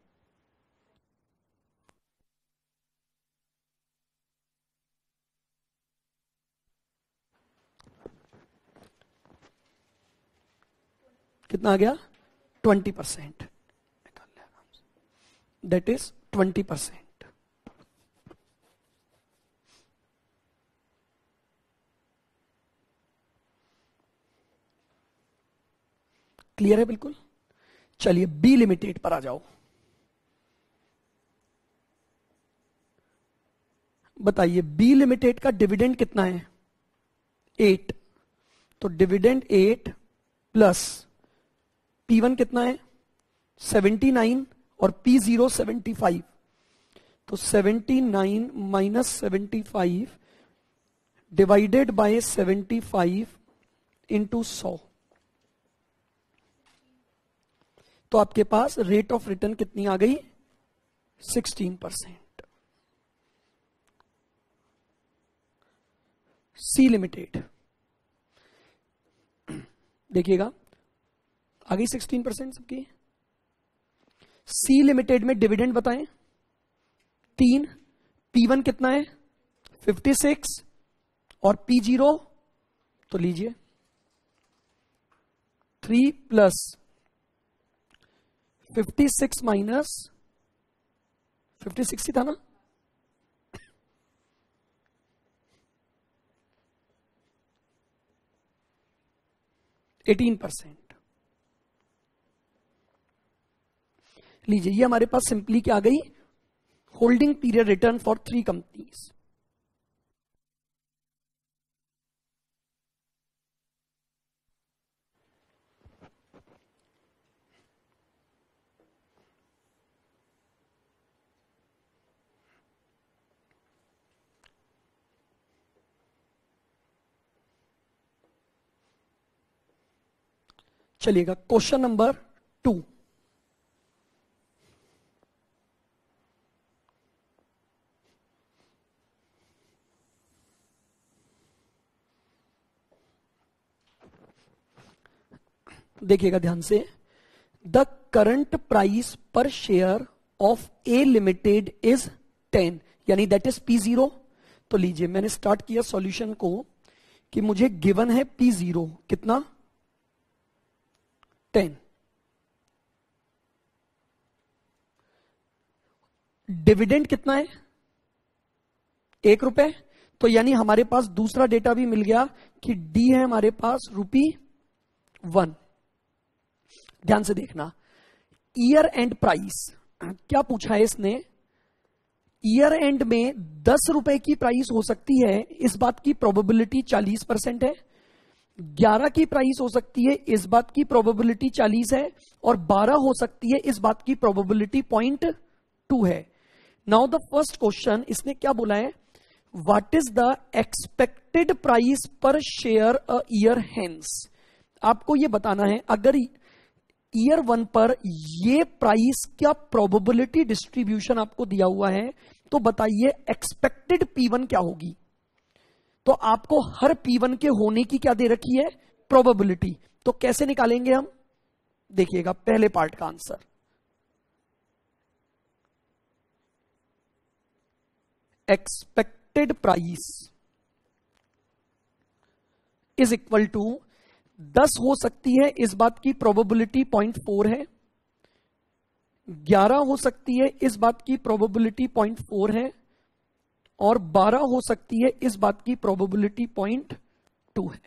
कितना आ गया? 20%। That is 20%। क्लियर है बिल्कुल? चलिए बी लिमिटेड पर आ जाओ। बताइए बी लिमिटेड का डिविडेंड कितना है? 8। तो डिविडेंड 8 प्लस P1 कितना है? 79 और P0 75। तो 79 माइनस 75 डिवाइडेड बाय 75 इंटू 100। तो आपके पास रेट ऑफ रिटर्न कितनी आ गई? 16%। सी लिमिटेड देखिएगा आ गई 16% सबकी। सी लिमिटेड में डिविडेंड बताएं 3, P1 कितना है? 56 और P0 तो लीजिए 3 प्लस 56 माइनस 56 ही था ना, 18%। लीजिए ये हमारे पास सिंपली क्या आ गई? Holding period return for 3 companies. चलिएगा क्वेश्चन नंबर 2। देखिएगा ध्यान से। The current price per share of A limited is 10, यानी दैट इज P0। तो लीजिए मैंने स्टार्ट किया सॉल्यूशन को कि मुझे गिवन है P0 कितना? 10। डिविडेंड कितना है? 1 रुपए। तो यानी हमारे पास दूसरा डेटा भी मिल गया कि डी है हमारे पास ₹1। ध्यान से देखना, ईयर एंड प्राइस क्या पूछा है इसने? ईयर एंड में 10 रुपए की प्राइस हो सकती है, इस बात की प्रोबेबिलिटी 40% है। 11 की प्राइस हो सकती है, इस बात की प्रोबेबिलिटी 40 है, और 12 हो सकती है, इस बात की प्रोबेबिलिटी 0.2 है। नाउ द फर्स्ट क्वेश्चन, इसने क्या बोला है, what is the expected price per share a year hence. आपको ये बताना है अगर ईयर 1 पर ये प्राइस क्या प्रोबेबिलिटी डिस्ट्रीब्यूशन आपको दिया हुआ है, तो बताइए एक्सपेक्टेड P1 क्या होगी। तो आपको हर P1 के होने की क्या दे रखी है, प्रोबेबिलिटी। तो कैसे निकालेंगे हम, देखिएगा पहले पार्ट का answer, expected price is equal to 10 हो सकती है, इस बात की प्रोबेबिलिटी 0.4 है, 11 हो सकती है, इस बात की प्रोबेबिलिटी 0.4 है, और 12 हो सकती है, इस बात की प्रोबेबिलिटी 0.2 है।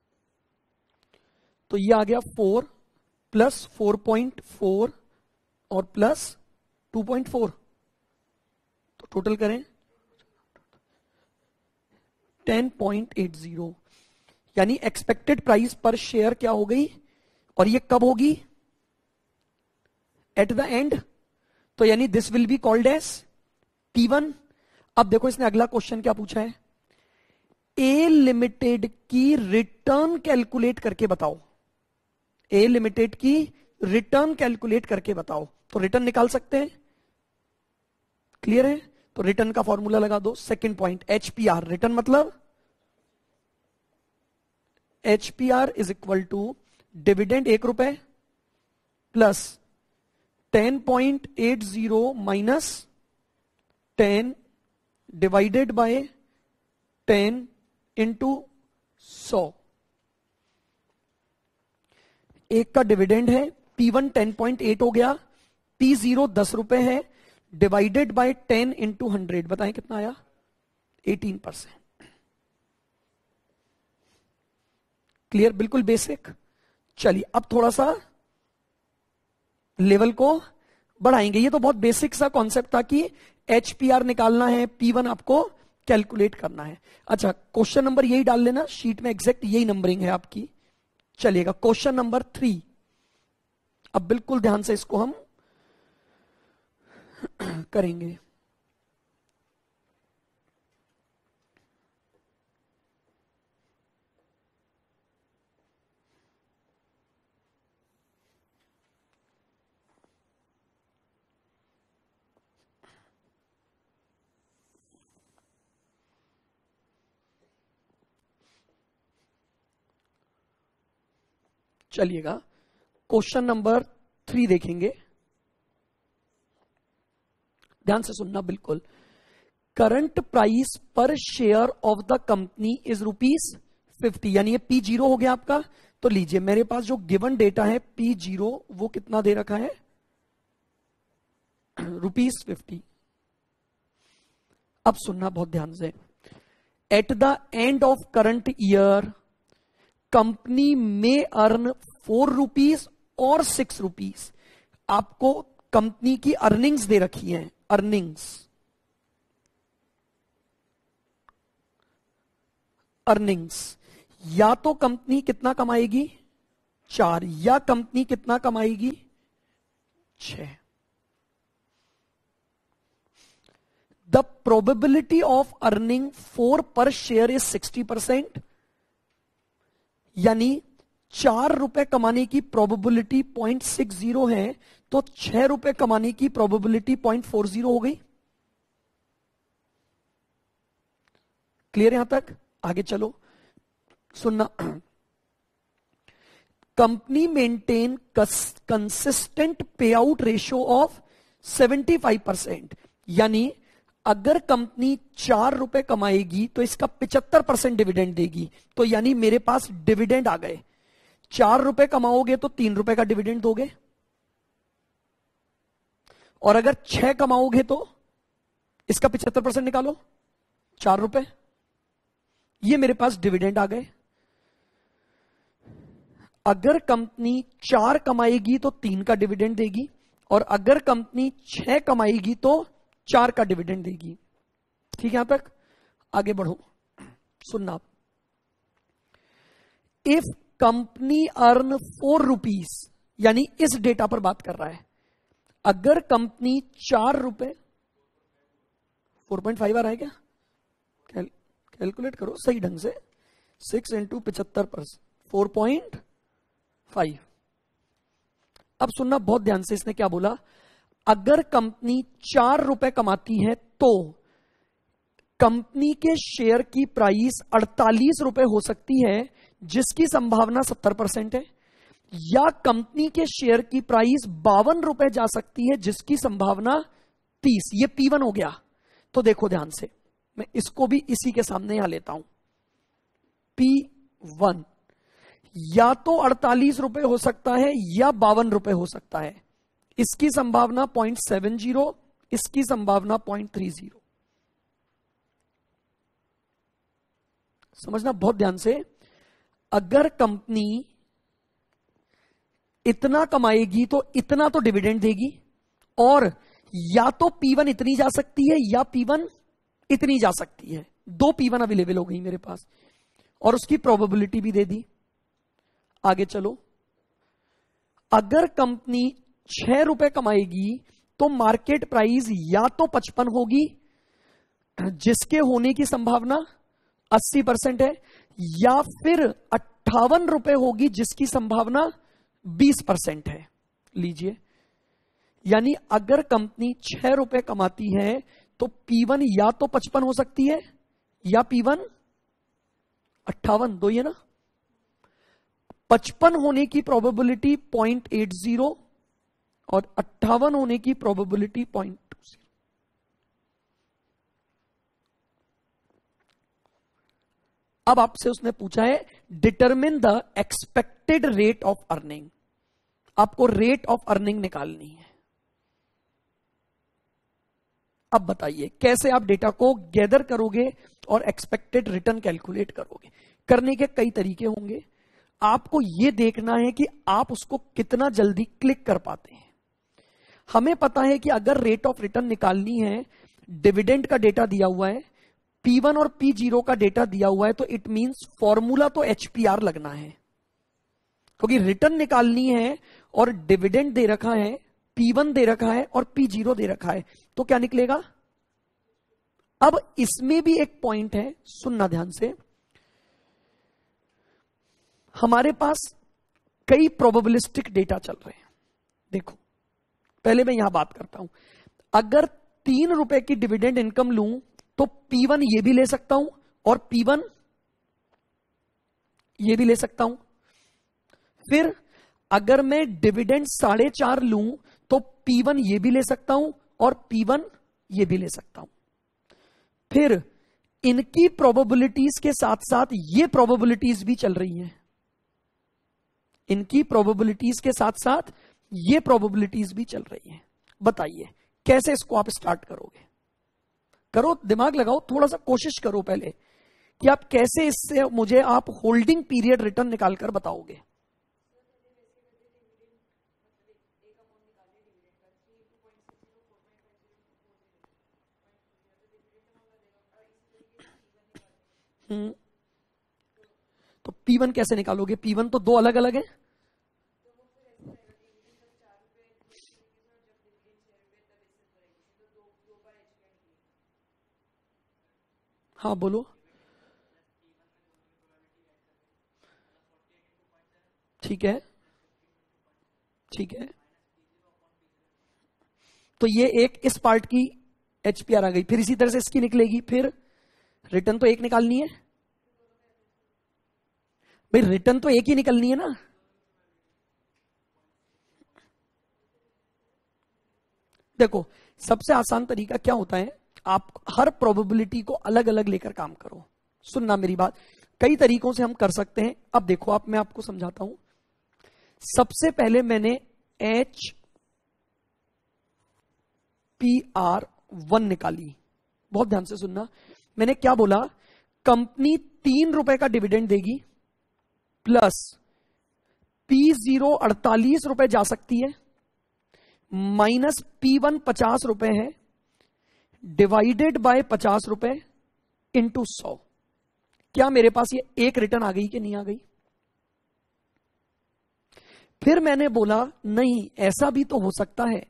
तो ये आ गया 4 प्लस 4.4 और प्लस 2.4, तो टोटल करें 10.80, यानी एक्सपेक्टेड प्राइस पर शेयर क्या हो गई, और ये कब होगी, एट द एंड। तो यानी this will be called as P1। अब देखो इसने अगला क्वेश्चन क्या पूछा है, ए लिमिटेड की रिटर्न कैलकुलेट करके बताओ, ए लिमिटेड की रिटर्न कैलकुलेट करके बताओ। तो रिटर्न निकाल सकते हैं, क्लियर है, तो रिटर्न का फॉर्मूला लगा दो। सेकंड पॉइंट HPR, रिटर्न मतलब HPR is equal to dividend 1 रुपए plus 10.80 minus 10 divided by 10 into 100। एक का डिविडेंड है, P1 10.8 हो गया, P0 10 रुपए है, डिवाइडेड बाय 10 इंटू 100, बताएं कितना आया, 18%। क्लियर, बिल्कुल बेसिक। चलिए अब थोड़ा सा लेवल को बढ़ाएंगे। ये तो बहुत बेसिक सा कॉन्सेप्ट था कि HPR निकालना है, P1 आपको कैलकुलेट करना है। अच्छा, क्वेश्चन नंबर यही डाल लेना, शीट में एग्जैक्ट यही नंबरिंग है आपकी। चलिएगा क्वेश्चन नंबर 3, अब बिल्कुल ध्यान से इसको हम करेंगे। चलिएगा क्वेश्चन नंबर 3 देखेंगे, ध्यान से सुनना बिल्कुल। Current price per share of the company is ₹50, यानी ये P0 हो गया आपका। तो लीजिए मेरे पास जो गिवन डेटा है P0 वो कितना दे रखा है, ₹50। अब सुनना बहुत ध्यान से, at the end of current year company may earn ₹4 और ₹6। आपको कंपनी की अर्निंग्स दे रखी हैं, अर्निंग्स या तो कंपनी कितना कमाएगी 4, या कंपनी कितना कमाएगी 6। The probability of earning 4 per share is 60%, यानी 4 रुपए कमाने की प्रोबेबिलिटी 0.60 है, तो 6 रुपए कमाने की प्रोबेबिलिटी 0.40 हो गई। क्लियर यहां तक, आगे चलो सुनना। Company maintain consistent pay out ratio of 75%, यानी अगर कंपनी 4 रुपए कमाएगी तो इसका 75% डिविडेंड देगी। तो यानी मेरे पास डिविडेंड आ गए, 4 रुपए कमाओगे तो 3 रुपए का डिविडेंड दोगे, और अगर 6 कमाओगे तो इसका 75% निकालो, 4 रुपए। ये मेरे पास डिविडेंड आ गए। अगर कंपनी 4 कमाएगी तो 3 का डिविडेंड देगी, और अगर कंपनी 6 कमाएगी तो 4 का डिविडेंड देगी। ठीक है, यहां तक आगे बढ़ो, सुनना। इफ कंपनी अर्न 4 रुपीज, यानी इस डेटा पर बात कर रहा है, अगर कंपनी 4 रुपए, 4.5 आ रहा है क्या? कैलकुलेट करो सही ढंग से, 6 इंटू 75%, 4.5। अब सुनना बहुत ध्यान से, इसने क्या बोला, अगर कंपनी 4 रुपए कमाती है तो कंपनी के शेयर की प्राइस 48 रुपए हो सकती है, जिसकी संभावना 70% है, या कंपनी के शेयर की प्राइस 52 रुपए जा सकती है, जिसकी संभावना 30। ये P1 हो गया। तो देखो ध्यान से, मैं इसको भी इसी के सामने यहां लेता हूं। P1 या तो 48 रुपए हो सकता है या 52 रुपए हो सकता है। इसकी संभावना 0.70, इसकी संभावना 0.30। समझना बहुत ध्यान से, अगर कंपनी इतना कमाएगी तो इतना तो डिविडेंड देगी, और या तो P1 इतनी जा सकती है या P1 इतनी जा सकती है। 2 P1 अवेलेबल हो गई मेरे पास, और उसकी प्रोबेबिलिटी भी दे दी। आगे चलो, अगर कंपनी 6 रुपए कमाएगी तो मार्केट प्राइस या तो 55 होगी, जिसके होने की संभावना 80% है, या फिर 58 रुपए होगी, जिसकी संभावना 20% है। लीजिए, यानी अगर कंपनी 6 रुपए कमाती है तो P1 या तो 55 हो सकती है या P1 58, दो ही है ना। 55 होने की प्रोबेबिलिटी 0.80 और 58 होने की प्रोबेबिलिटी 0.20। अब आपसे उसने पूछा है determine the expected rate of earning. आपको रेट ऑफ अर्निंग निकालनी है। अब बताइए कैसे आप डेटा को गैदर करोगे और एक्सपेक्टेड रिटर्न कैलकुलेट करोगे। करने के कई तरीके होंगे, आपको यह देखना है कि आप उसको कितना जल्दी क्लिक कर पाते हैं। हमें पता है कि अगर रेट ऑफ रिटर्न निकालनी है, डिविडेंड का डेटा दिया हुआ है, P1 और P0 का डेटा दिया हुआ है, तो इट मींस फॉर्मूला तो HPR लगना है, क्योंकि रिटर्न निकालनी है और डिविडेंड दे रखा है, P1 दे रखा है और P0 दे रखा है, तो क्या निकलेगा। अब इसमें भी एक पॉइंट है, सुनना ध्यान से। हमारे पास कई प्रोबेबिलिस्टिक डेटा चल रहे हैं। देखो, पहले मैं यहां बात करता हूं, अगर 3 रुपए की डिविडेंड इनकम लूं तो P1 ये भी ले सकता हूं और P1 ये भी ले सकता हूं। फिर अगर मैं डिविडेंड 4.5 लूं तो P1 ये भी ले सकता हूं और P1 ये भी ले सकता हूं। फिर इनकी प्रोबेबिलिटीज के साथ साथ ये प्रोबेबिलिटीज भी चल रही हैं, इनकी प्रोबेबिलिटीज के साथ साथ ये प्रोबेबिलिटीज भी चल रही हैं। बताइए कैसे इसको आप स्टार्ट करोगे। करो, दिमाग लगाओ, थोड़ा सा कोशिश करो पहले कि आप कैसे इससे मुझे आप होल्डिंग पीरियड रिटर्न निकालकर बताओगे। तो P1 कैसे निकालोगे। P1 तो 2 अलग अलग है। हाँ बोलो। ठीक है, ठीक है, तो ये एक इस पार्ट की HPR आ गई। फिर इसी तरह से इसकी निकलेगी। फिर रिटर्न तो एक निकालनी है भाई, रिटर्न तो एक ही निकलनी है ना। देखो, सबसे आसान तरीका क्या होता है, आप हर प्रोबेबिलिटी को अलग अलग लेकर काम करो। सुनना मेरी बात, कई तरीकों से हम कर सकते हैं। अब देखो, मैं आपको समझाता हूं। सबसे पहले मैंने HPR1 निकाली। बहुत ध्यान से सुनना, मैंने क्या बोला, कंपनी 3 रुपए का डिविडेंड देगी, प्लस P0 48 रुपए जा सकती है, माइनस P1 50 रुपए है, डिवाइडेड बाय 50 रुपए इंटू 100। क्या मेरे पास ये एक रिटर्न आ गई कि नहीं आ गई। फिर मैंने बोला नहीं, ऐसा भी तो हो सकता है,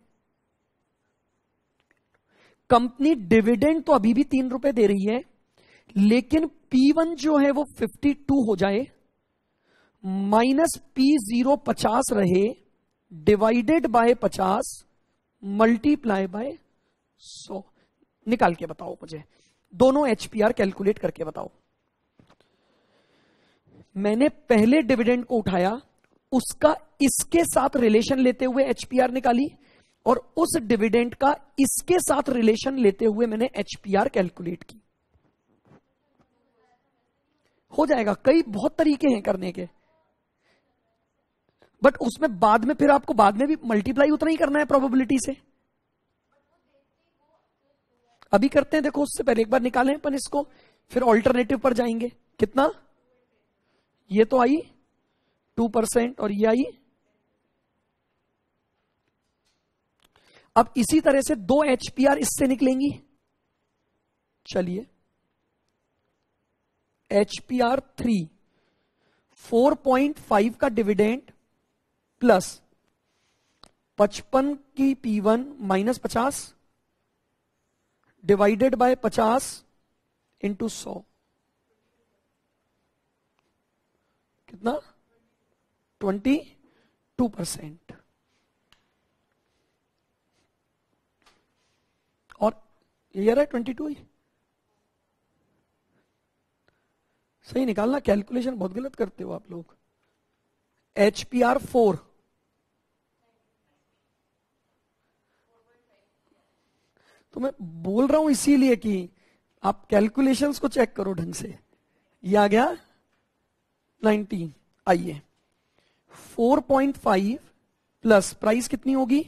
कंपनी डिविडेंड तो अभी भी 3 रुपए दे रही है, लेकिन P1 जो है वो 52 हो जाए, माइनस P0 50 रहे, डिवाइडेड बाय 50 मल्टीप्लाई बाय 100। निकाल के बताओ मुझे, दोनों HPR कैलकुलेट करके बताओ। मैंने पहले डिविडेंड को उठाया, उसका इसके साथ रिलेशन लेते हुए HPR निकाली, और उस डिविडेंड का इसके साथ रिलेशन लेते हुए मैंने HPR कैलकुलेट की। हो जाएगा, कई बहुत तरीके हैं करने के, बट उसमें बाद में फिर आपको बाद में भी मल्टीप्लाई उतना ही करना है प्रोबेबिलिटी से। अभी करते हैं, देखो उससे पहले एक बार निकालें अपन इसको, फिर ऑल्टरनेटिव पर जाएंगे। कितना, ये तो आई 2% और ये आई। अब इसी तरह से 2 HPR इससे निकलेंगी। चलिए, HPR 3 4.5 का डिविडेंड प्लस 55 की P1 minus 50 divided by 50 into 100, कितना, 22%। और ये रहा 22 ही। सही निकालना, कैलकुलेशन बहुत गलत करते हो आप लोग। HPR 4 तो मैं बोल रहा हूं इसीलिए कि आप कैलकुलेशंस को चेक करो ढंग से। ये आ गया 19। आइए, 4.5 प्लस प्राइस कितनी होगी,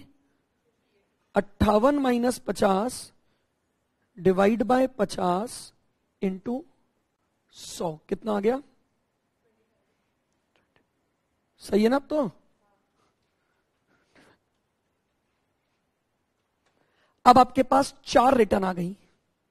58 माइनस 50 डिवाइड बाय 50 इंटू 100, कितना आ गया, सही है ना। अब तो अब आपके पास 4 रिटर्न आ गई।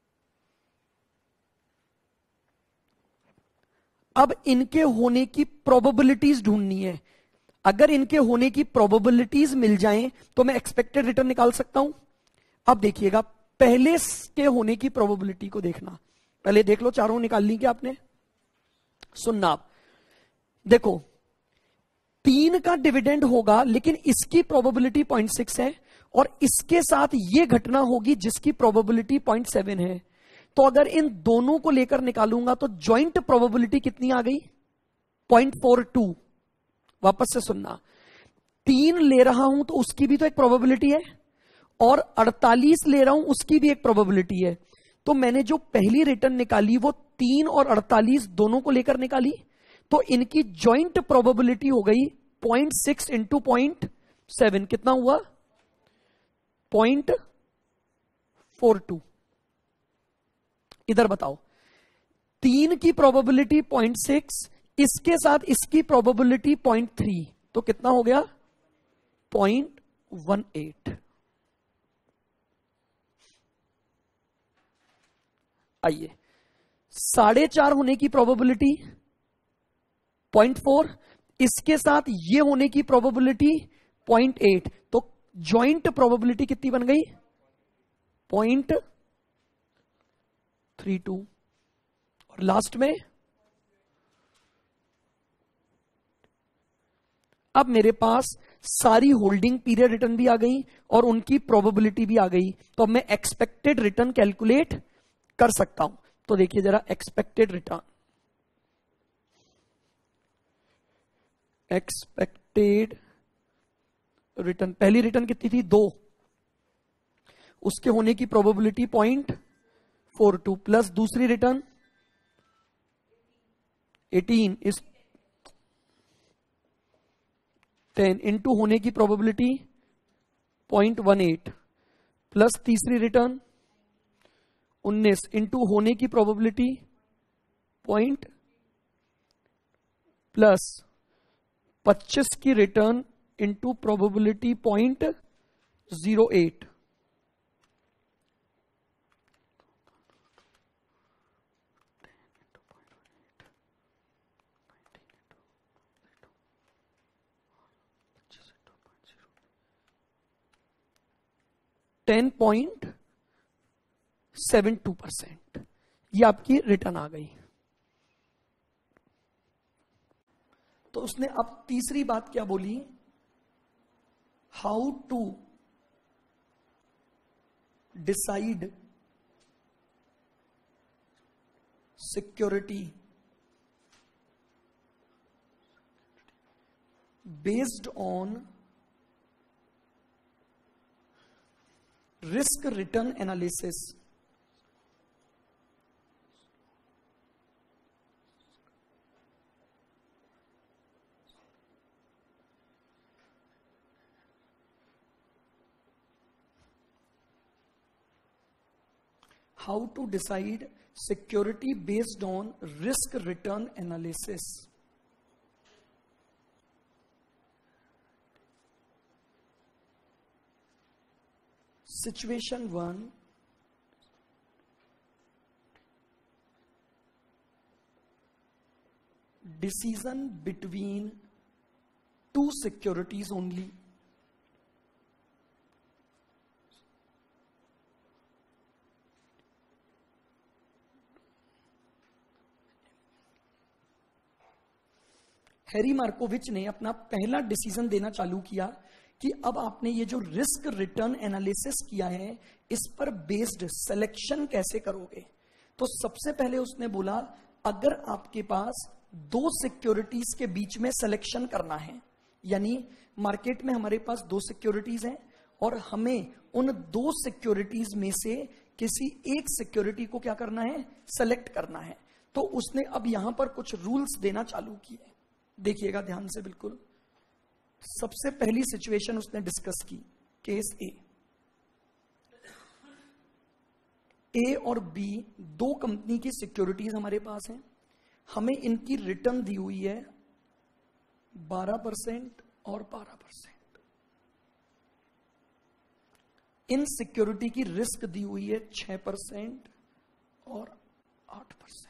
अब इनके होने की प्रोबेबिलिटीज ढूंढनी है। अगर इनके होने की प्रोबेबिलिटीज मिल जाएं तो मैं एक्सपेक्टेड रिटर्न निकाल सकता हूं। अब देखिएगा, पहले के होने की प्रोबेबिलिटी को देखना, पहले देख लो चारों निकाल ली क्या आपने। सुनना आप, देखो 3 का डिविडेंड होगा, लेकिन इसकी प्रोबेबिलिटी 0.6 है, और इसके साथ ये घटना होगी जिसकी प्रोबेबिलिटी 0.7 है। तो अगर इन दोनों को लेकर निकालूंगा तो ज्वाइंट प्रोबेबिलिटी कितनी आ गई, 0.42। वापस से सुनना, 3 ले रहा हूं तो उसकी भी तो एक प्रोबेबिलिटी है, और 48 ले रहा हूं उसकी भी एक प्रोबेबिलिटी है। तो मैंने जो पहली रिटर्न निकाली वो 3 और 48 दोनों को लेकर निकाली, तो इनकी ज्वाइंट प्रोबेबिलिटी हो गई 0.6 इंटू 0.7, कितना हुआ, 0.42। इधर बताओ, 3 की प्रोबेबिलिटी 0.6, इसके साथ इसकी प्रोबेबिलिटी 0.3, तो कितना हो गया, 0.18। आइए, 4.5 होने की प्रोबेबिलिटी 0.4, इसके साथ ये होने की प्रोबेबिलिटी 0.8, तो ज्वाइंट प्रोबेबिलिटी कितनी बन गई, 0.32। और लास्ट में अब मेरे पास सारी होल्डिंग पीरियड रिटर्न भी आ गई और उनकी प्रोबेबिलिटी भी आ गई, तो अब मैं एक्सपेक्टेड रिटर्न कैलकुलेट कर सकता हूं। तो देखिए जरा, एक्सपेक्टेड रिटर्न, एक्सपेक्टेड रिटर्न, पहली रिटर्न कितनी थी, 2, उसके होने की प्रोबेबिलिटी 0.42, प्लस दूसरी रिटर्न 18 इस 10 इंटू होने की प्रोबेबिलिटी 0.18, प्लस तीसरी रिटर्न 19 इंटू होने की प्रोबेबिलिटी पॉइंट, प्लस 25 की रिटर्न इंटू प्रोबेबिलिटी 0.08। 10.72%, ये आपकी रिटर्न आ गई। तो उसने अब तीसरी बात क्या बोली, how to decide security based on risk return analysis. How to decide security based on risk return analysis. Situation 1, decision between two securities only. Harry Markovich ने अपना पहला डिसीजन देना चालू किया कि अब आपने ये जो रिस्क रिटर्न एनालिसिस किया है इस पर बेस्ड सिलेक्शन कैसे करोगे। तो सबसे पहले उसने बोला, अगर आपके पास दो सिक्योरिटीज के बीच में सिलेक्शन करना है, यानी मार्केट में हमारे पास दो सिक्योरिटीज हैं और हमें उन दो सिक्योरिटीज में से किसी एक सिक्योरिटी को क्या करना है, सेलेक्ट करना है, तो उसने अब यहां पर कुछ रूल्स देना चालू किए। देखिएगा ध्यान से बिल्कुल। सबसे पहली सिचुएशन उसने डिस्कस की, केस ए और बी दो कंपनी की सिक्योरिटीज हमारे पास हैं, हमें इनकी रिटर्न दी हुई है 12% और 12%। इन सिक्योरिटी की रिस्क दी हुई है 6% और 8%।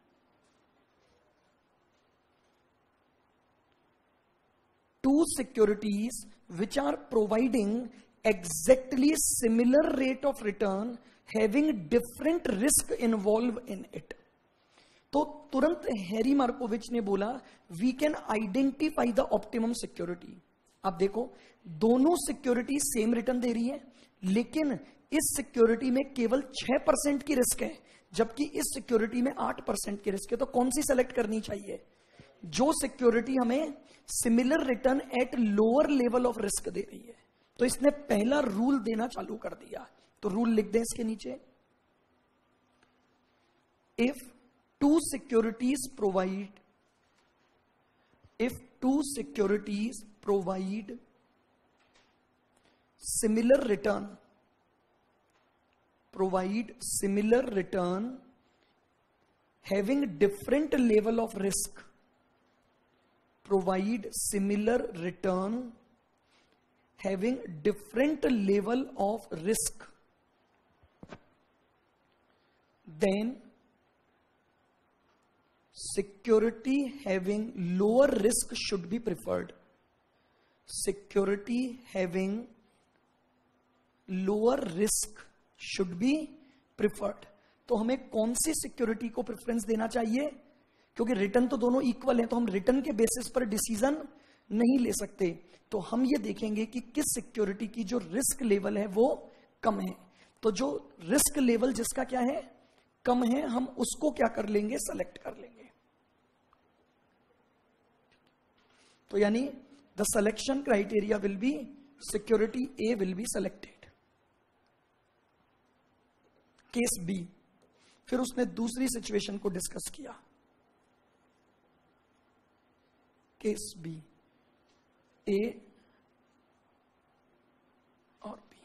Two securities which are providing exactly similar rate of return having different risk involved in it. तो तुरंत हैरी मार्कोविच ने बोला, we can identify the optimum security. अब देखो, दोनों सिक्योरिटी सेम रिटर्न दे रही है, लेकिन इस सिक्योरिटी में केवल 6% की रिस्क है, जबकि इस सिक्योरिटी में 8% की रिस्क है। तो कौन सी सेलेक्ट करनी चाहिए? जो सिक्योरिटी हमें similar return at lower level of risk दे रही है। तो इसने पहला रूल देना चालू कर दिया। तो रूल लिख दें इसके नीचे, if two securities provide similar return having different level of risk, provide similar return having different level of risk, then security having lower risk should be preferred. Security having lower risk should be preferred. तो हमें कौन सी security को preference देना चाहिए? क्योंकि return तो दोनों इक्वल है, तो हम रिटर्न के बेसिस पर डिसीजन नहीं ले सकते। तो हम ये देखेंगे कि किस सिक्योरिटी की जो रिस्क लेवल है वो कम है। तो जो रिस्क लेवल जिसका क्या है, कम है, हम उसको क्या कर लेंगे, सेलेक्ट कर लेंगे। तो यानी the selection criteria will be security A will be selected. Case B, फिर उसने दूसरी सिचुएशन को डिस्कस किया। केस बी, ए और B,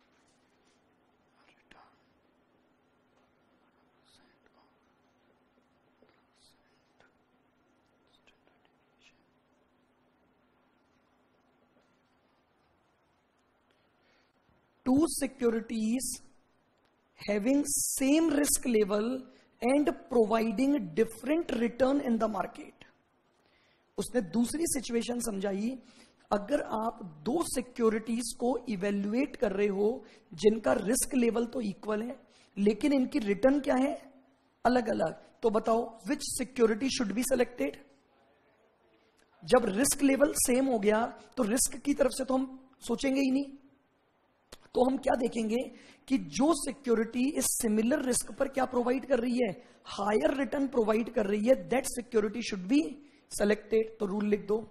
two securities having same risk level and providing different return in the market. उसने दूसरी situation समझाई, अगर आप दो सिक्योरिटीज को इवेल्युएट कर रहे हो जिनका रिस्क लेवल तो इक्वल है लेकिन इनकी रिटर्न क्या है, अलग अलग, तो बताओ which security should be selected? जब रिस्क लेवल सेम हो गया तो रिस्क की तरफ से तो हम सोचेंगे ही नहीं, तो हम क्या देखेंगे कि जो सिक्योरिटी इस सिमिलर रिस्क पर क्या प्रोवाइड कर रही है, हायर रिटर्न प्रोवाइड कर रही है, that security should be selected. तो रूल लिख दो,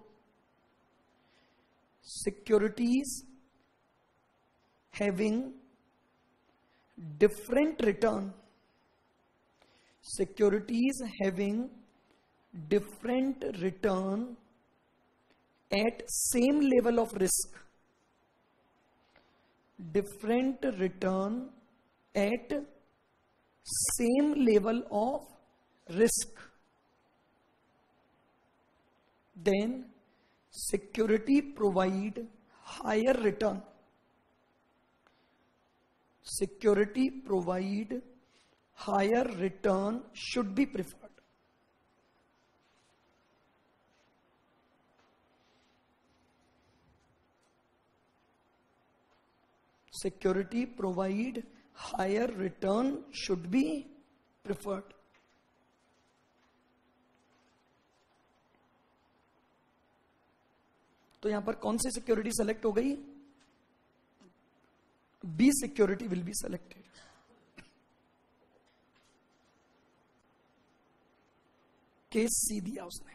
securities having different return, securities having different return at same level of risk, different return at same level of risk, then security provide higher return, security provide higher return should be preferred. Security provide higher return should be preferred. तो यहां पर कौन सी security select हो गई? B security will be selected. Case C दिया उसने,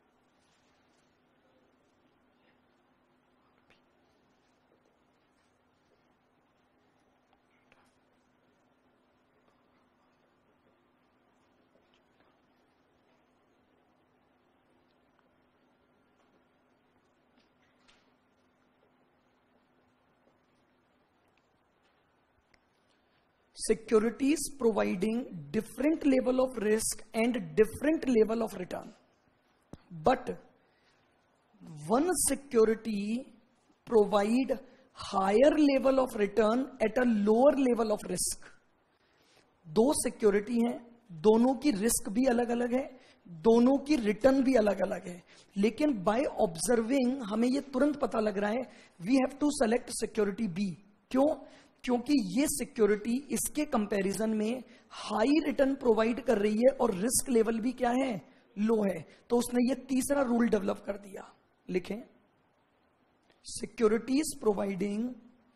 securities providing different level of risk and different level of return, but one security provide higher level of return at a lower level of risk. दो security हैं, दोनों की risk भी अलग अलग है, दोनों की रिटर्न भी अलग अलग है, लेकिन बाय ऑब्जर्विंग हमें यह तुरंत पता लग रहा है we have to select security B. क्यों? क्योंकि ये सिक्योरिटी इसके कंपैरिजन में हाई रिटर्न प्रोवाइड कर रही है और रिस्क लेवल भी क्या है, लो है। तो उसने ये तीसरा रूल डेवलप कर दिया, लिखें, securities providing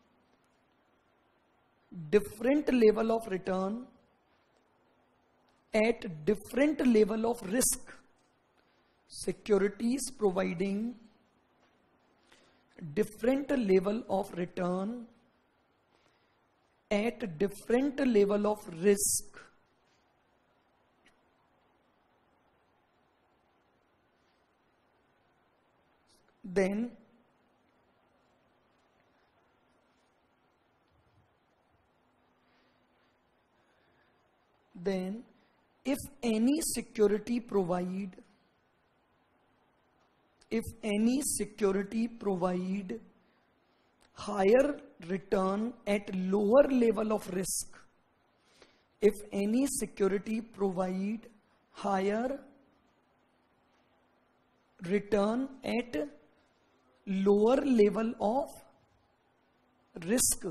different level of return at different level of risk, securities providing different level of return at different level of risk, then if any security provide higher return at lower level of risk, if any security provide higher return at lower level of risk,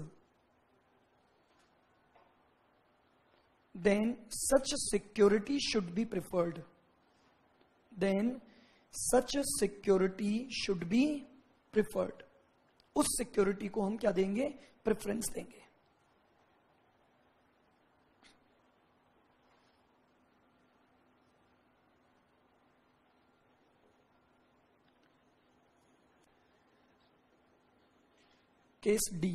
then such security should be preferred. Then such security should be preferred. उस security को हम क्या देंगे, preference देंगे। Case D,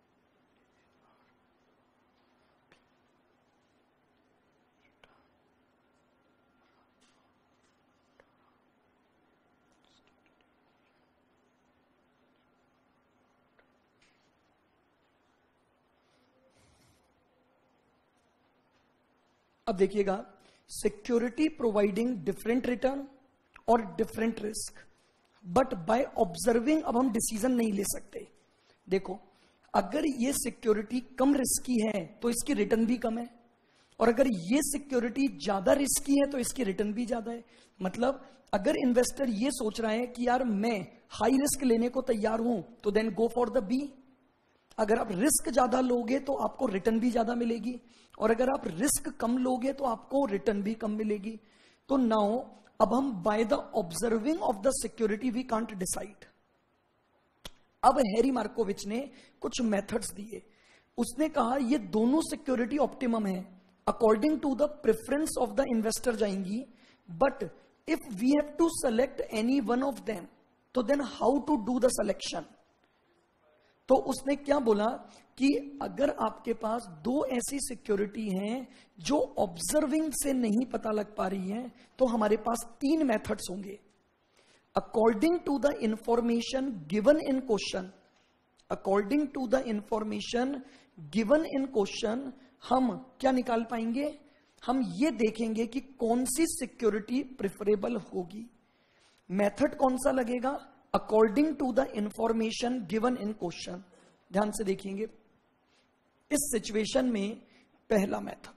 अब देखिएगा, security providing different return और different risk, but by observing अब हम डिसीजन नहीं ले सकते। देखो, अगर ये सिक्योरिटी कम रिस्की है तो इसकी रिटर्न भी कम है, और अगर ये सिक्योरिटी ज्यादा रिस्की है तो इसकी रिटर्न भी ज्यादा है। मतलब अगर इन्वेस्टर ये सोच रहा है कि यार मैं हाई रिस्क लेने को तैयार हूं तो then go for the B. अगर आप रिस्क ज्यादा लोगे तो आपको रिटर्न भी ज्यादा मिलेगी, और अगर आप रिस्क कम लोगे तो आपको रिटर्न भी कम मिलेगी। तो नाउ अब हम by the observing of the security we can't decide. अब हैरी मार्कोविच ने कुछ मेथड्स दिए। उसने कहा ये दोनों सिक्योरिटी ऑप्टिमम है according to the preference of the investor जाएंगी, but if we have to select any one of them तो then how to do the selection. तो उसने क्या बोला कि अगर आपके पास दो ऐसी सिक्योरिटी हैं जो ऑब्जर्विंग से नहीं पता लग पा रही है, तो हमारे पास तीन मेथड्स होंगे। According to the information given in question, according to the information given in question हम क्या निकाल पाएंगे, हम ये देखेंगे कि कौन सी सिक्योरिटी प्रेफरेबल होगी। मेथड कौन सा लगेगा, according to the information given in question. ध्यान से देखेंगे इस सिचुएशन में पहला method,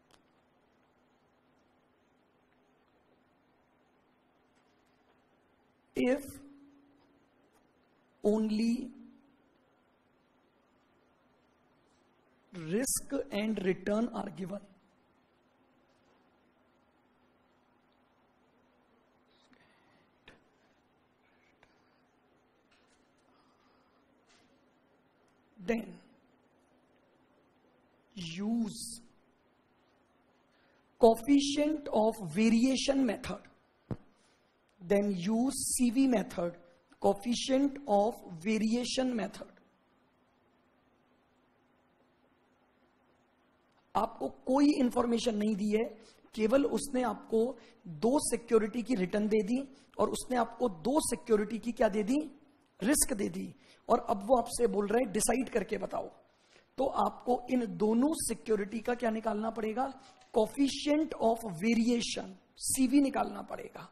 if only risk and return are given, then use coefficient of variation method, then use CV method, coefficient of variation method। आपको कोई इंफॉर्मेशन नहीं दी है, केवल उसने आपको दो सिक्योरिटी की रिटर्न दे दी और उसने आपको दो सिक्योरिटी की क्या दे दी, रिस्क दे दी, और अब वो आपसे बोल रहे हैं डिसाइड करके बताओ। तो आपको इन दोनों सिक्योरिटी का क्या निकालना पड़ेगा, कोफिशिएंट ऑफ वेरिएशन, सीवी निकालना पड़ेगा।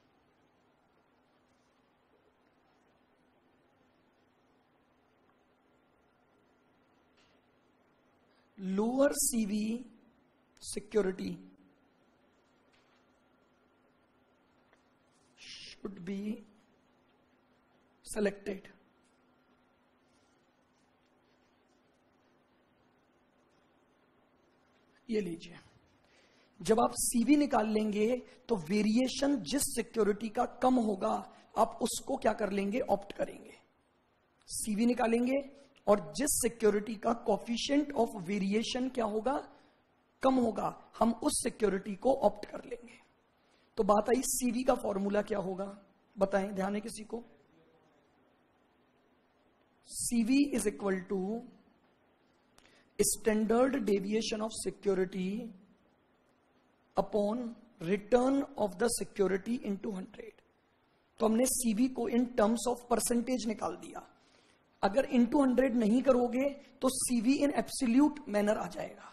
Lower CV security should be selected. ये लीजिए, जब आप सीवी निकाल लेंगे तो वेरिएशन जिस सिक्योरिटी का कम होगा आप उसको क्या कर लेंगे, ऑप्ट करेंगे। सीवी निकालेंगे और जिस सिक्योरिटी का कोफिशिएंट ऑफ वेरिएशन क्या होगा, कम होगा, हम उस सिक्योरिटी को ऑप्ट कर लेंगे। तो बात आई सीवी का फॉर्मूला क्या होगा, बताएं, ध्यान है किसी को। CV is equal to standard deviation of security upon return of the security into 100। तो हमने सीवी को इन टर्म्स ऑफ परसेंटेज निकाल दिया। अगर इनटू 100 नहीं करोगे तो सीवी इन एब्सोल्यूट मैनर आ जाएगा।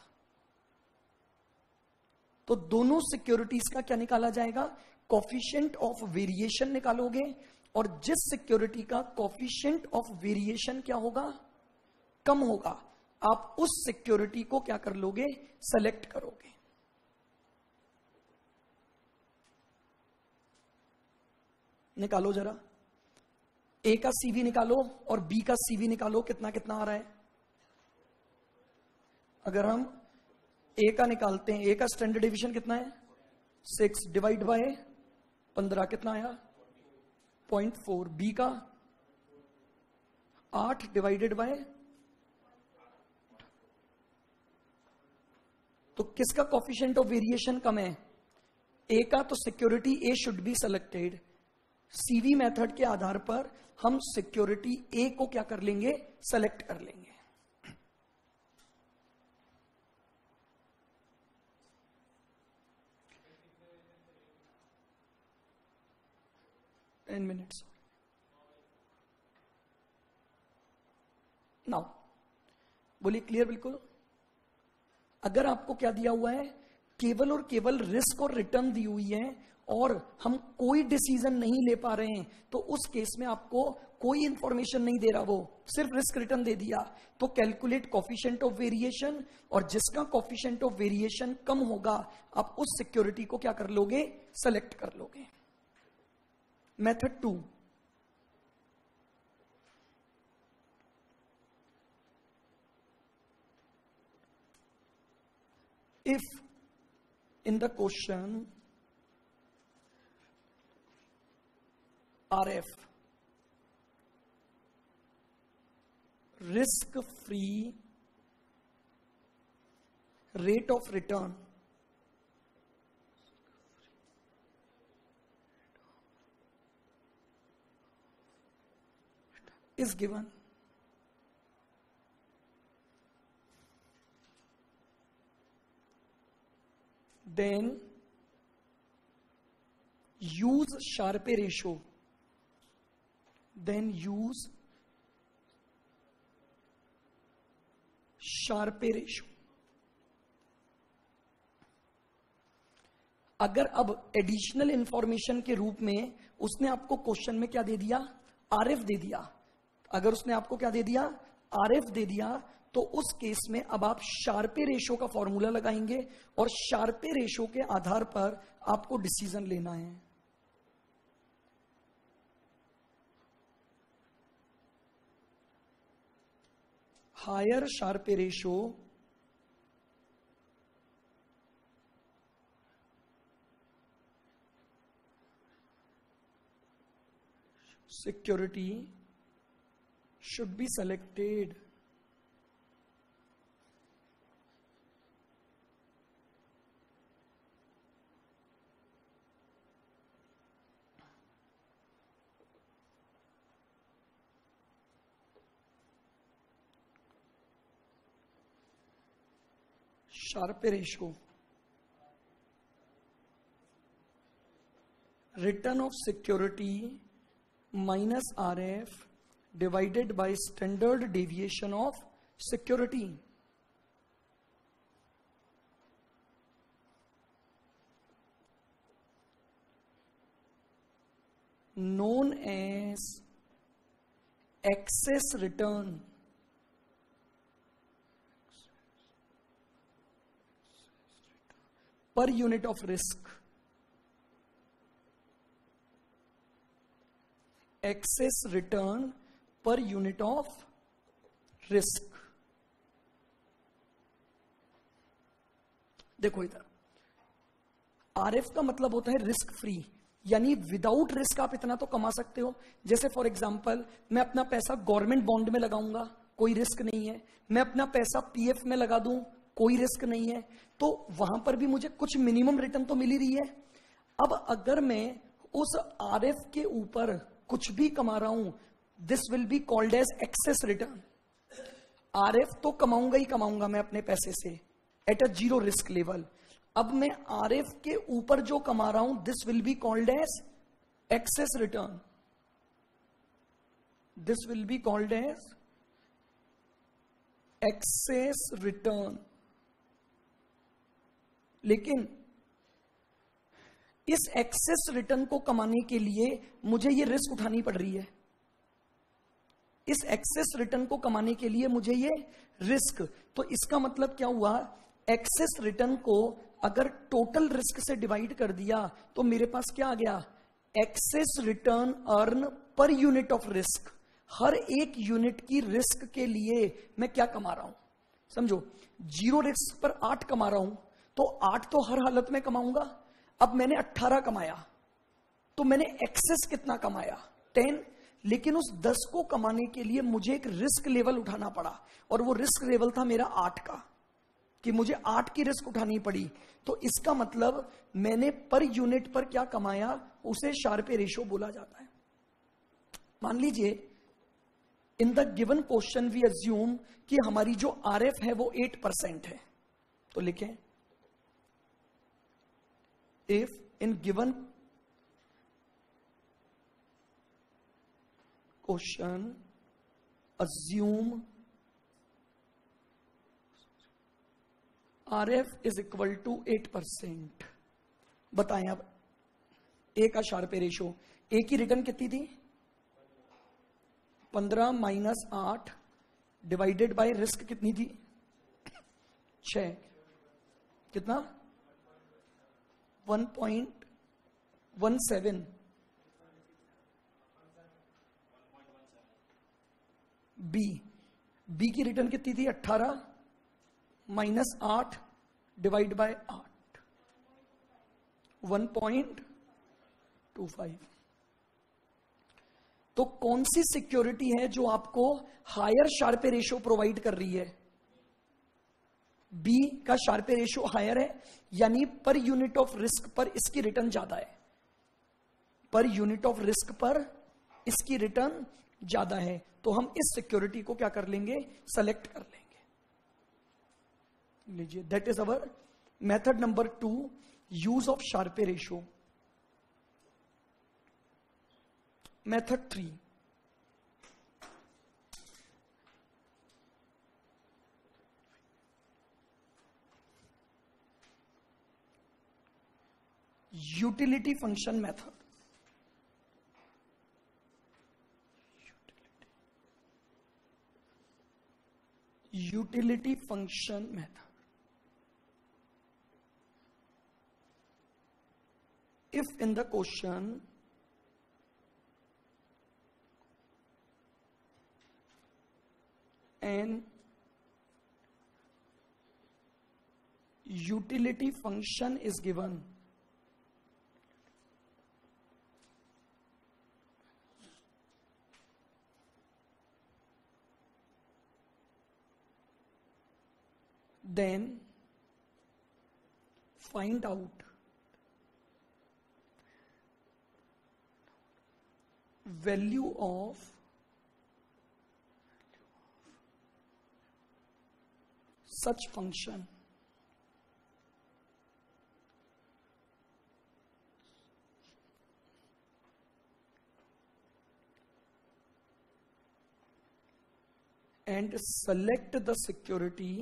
तो दोनों सिक्योरिटीज का क्या निकाला जाएगा, कोफिशिएंट ऑफ वेरिएशन निकालोगे, और जिस सिक्योरिटी का कोफिशिएंट ऑफ वेरिएशन क्या होगा, कम होगा, आप उस सिक्योरिटी को क्या कर लोगे, सेलेक्ट करोगे। निकालो जरा, ए का सीवी निकालो और बी का सीवी निकालो, कितना कितना आ रहा है। अगर हम ए का निकालते हैं, ए का स्टैंडर्ड डेविएशन कितना है, 6 डिवाइड बाय 15 कितना आया, 0.4। बी का 8 डिवाइडेड बाय, तो किसका कोफिशिएंट ऑफ वेरिएशन कम है, ए का। तो security A should be selected. CV method के आधार पर हम सिक्योरिटी ए को क्या कर लेंगे, सेलेक्ट कर लेंगे। टेन मिनट्स नाउ, बोलिए क्लियर बिल्कुल। अगर आपको क्या दिया हुआ है, केवल और केवल रिस्क और रिटर्न दी हुई है और हम कोई डिसीजन नहीं ले पा रहे हैं, तो उस केस में आपको कोई इंफॉर्मेशन नहीं दे रहा, वो सिर्फ रिस्क रिटर्न दे दिया, तो कैलकुलेट कोफिशिएंट ऑफ वेरिएशन, और जिसका कोफिशिएंट ऑफ वेरिएशन कम होगा आप उस सिक्योरिटी को क्या कर लोगे, सेलेक्ट कर लोगे। Method 2, if in the question RF risk free rate of return is given, then use Sharpe ratio. Then use Sharpe ratio. अगर अब एडिशनल इंफॉर्मेशन के रूप में उसने आपको क्वेश्चन में क्या दे दिया, आरएफ दे दिया, अगर उसने आपको क्या दे दिया, आरएफ दे दिया, तो उस केस में अब आप शार्पे रेशो का फॉर्मूला लगाएंगे और शार्पे रेशो के आधार पर आपको डिसीजन लेना है. Higher Sharpe ratio security should be selected. Sharpe ratio, return of security minus RF divided by standard deviation of security. Known as excess return. Per unit of risk. Excess return per unit of risk. देखो इधर RF का मतलब होता है risk free, यानी without risk आप इतना तो कमा सकते हो. जैसे फॉर एग्जांपल मैं अपना पैसा गवर्नमेंट बॉन्ड में लगाऊंगा, कोई रिस्क नहीं है. मैं अपना पैसा पीएफ में लगा दूं, कोई रिस्क नहीं है. तो वहां पर भी मुझे कुछ मिनिमम रिटर्न तो मिल ही रही है. अब अगर मैं उस आरएफ के ऊपर कुछ भी कमा रहा हूं, this will be called as excess return. RF तो कमाऊंगा ही कमाऊंगा मैं अपने पैसे से at a zero risk level. अब मैं आरएफ के ऊपर जो कमा रहा हूं, this will be called as excess return. This will be called as excess return. लेकिन इस एक्सेस रिटर्न को कमाने के लिए मुझे ये रिस्क उठानी पड़ रही है. इस एक्सेस रिटर्न को कमाने के लिए मुझे ये रिस्क, तो इसका मतलब क्या हुआ, एक्सेस रिटर्न को अगर टोटल रिस्क से डिवाइड कर दिया तो मेरे पास क्या आ गया, excess return earn per unit of risk. हर एक यूनिट की रिस्क के लिए मैं क्या कमा रहा हूं, समझो. जीरो रिस्क पर 8 कमा रहा हूं, तो 8 तो हर हालत में कमाऊंगा. अब मैंने 18 कमाया, तो मैंने एक्सेस कितना कमाया, 10. लेकिन उस 10 को कमाने के लिए मुझे एक रिस्क लेवल उठाना पड़ा, और वो रिस्क लेवल था मेरा 8 का, कि मुझे 8 की रिस्क उठानी पड़ी. तो इसका मतलब मैंने पर यूनिट पर क्या कमाया, उसे शार्पे रेशो बोला जाता है. मान लीजिए in the given question we assume कि हमारी जो आरएफ है वो 8% है, तो लिखें if in given question assume RF is equal to 8%. बताएं अब ए का शार्पे रेशो, ए की रिटर्न कितनी थी, 15 माइनस 8 डिवाइडेड बाय रिस्क कितनी थी, 6. कितना, 1.17. बी की रिटर्न कितनी थी, 18 माइनस 8 डिवाइड बाय 8, 1.25। तो कौन सी सिक्योरिटी है जो आपको हायर शार्पे रेशियो प्रोवाइड कर रही है? बी का शार्पे रेशियो हायर है, यानी पर यूनिट ऑफ रिस्क पर इसकी रिटर्न ज्यादा है। पर यूनिट ऑफ रिस्क पर इसकी रिटर्न ज्यादा है, तो हम इस सिक्योरिटी को क्या कर लेंगे? सेलेक्ट कर लेंगे। लीजिए, that is our method number 2, use of Sharpe ratio. Method 3, utility function method. Utility function method. If in the question an utility function is given, then find out value of such function and select the security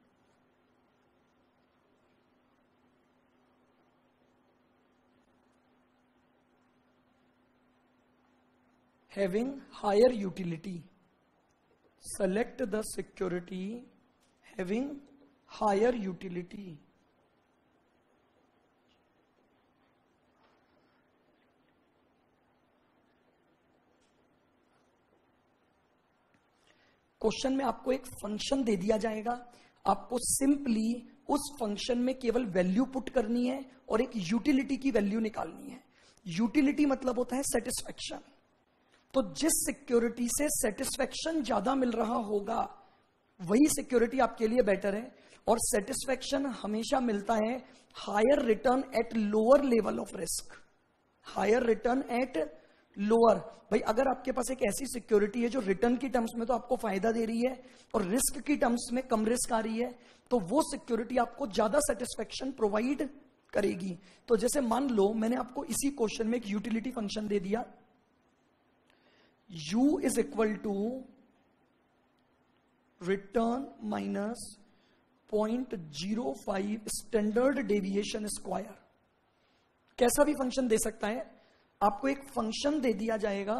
having higher utility. Select the security having higher utility. Question में आपको एक function दे दिया जाएगा, आपको simply उस function में केवल वैल्यू पुट करनी है और एक यूटिलिटी की वैल्यू निकालनी है। यूटिलिटी मतलब होता है सेटिस्फैक्शन। तो जिस सिक्योरिटी से सेटिस्फैक्शन ज्यादा मिल रहा होगा वही सिक्योरिटी आपके लिए बेटर है, और सेटिस्फैक्शन हमेशा मिलता है higher return at lower level of risk. Higher return at lower, भाई अगर आपके पास एक ऐसी सिक्योरिटी है जो रिटर्न की टर्म्स में तो आपको फायदा दे रही है और रिस्क की टर्म्स में कम रिस्क आ रही है, तो वो सिक्योरिटी आपको ज्यादा सेटिस्फैक्शन प्रोवाइड करेगी। तो जैसे मान लो मैंने आपको इसी क्वेश्चन में एक यूटिलिटी फंक्शन दे दिया, u is equal to return minus 0.05 standard deviation square. कैसा भी फंक्शन दे सकता है, आपको एक फंक्शन दे दिया जाएगा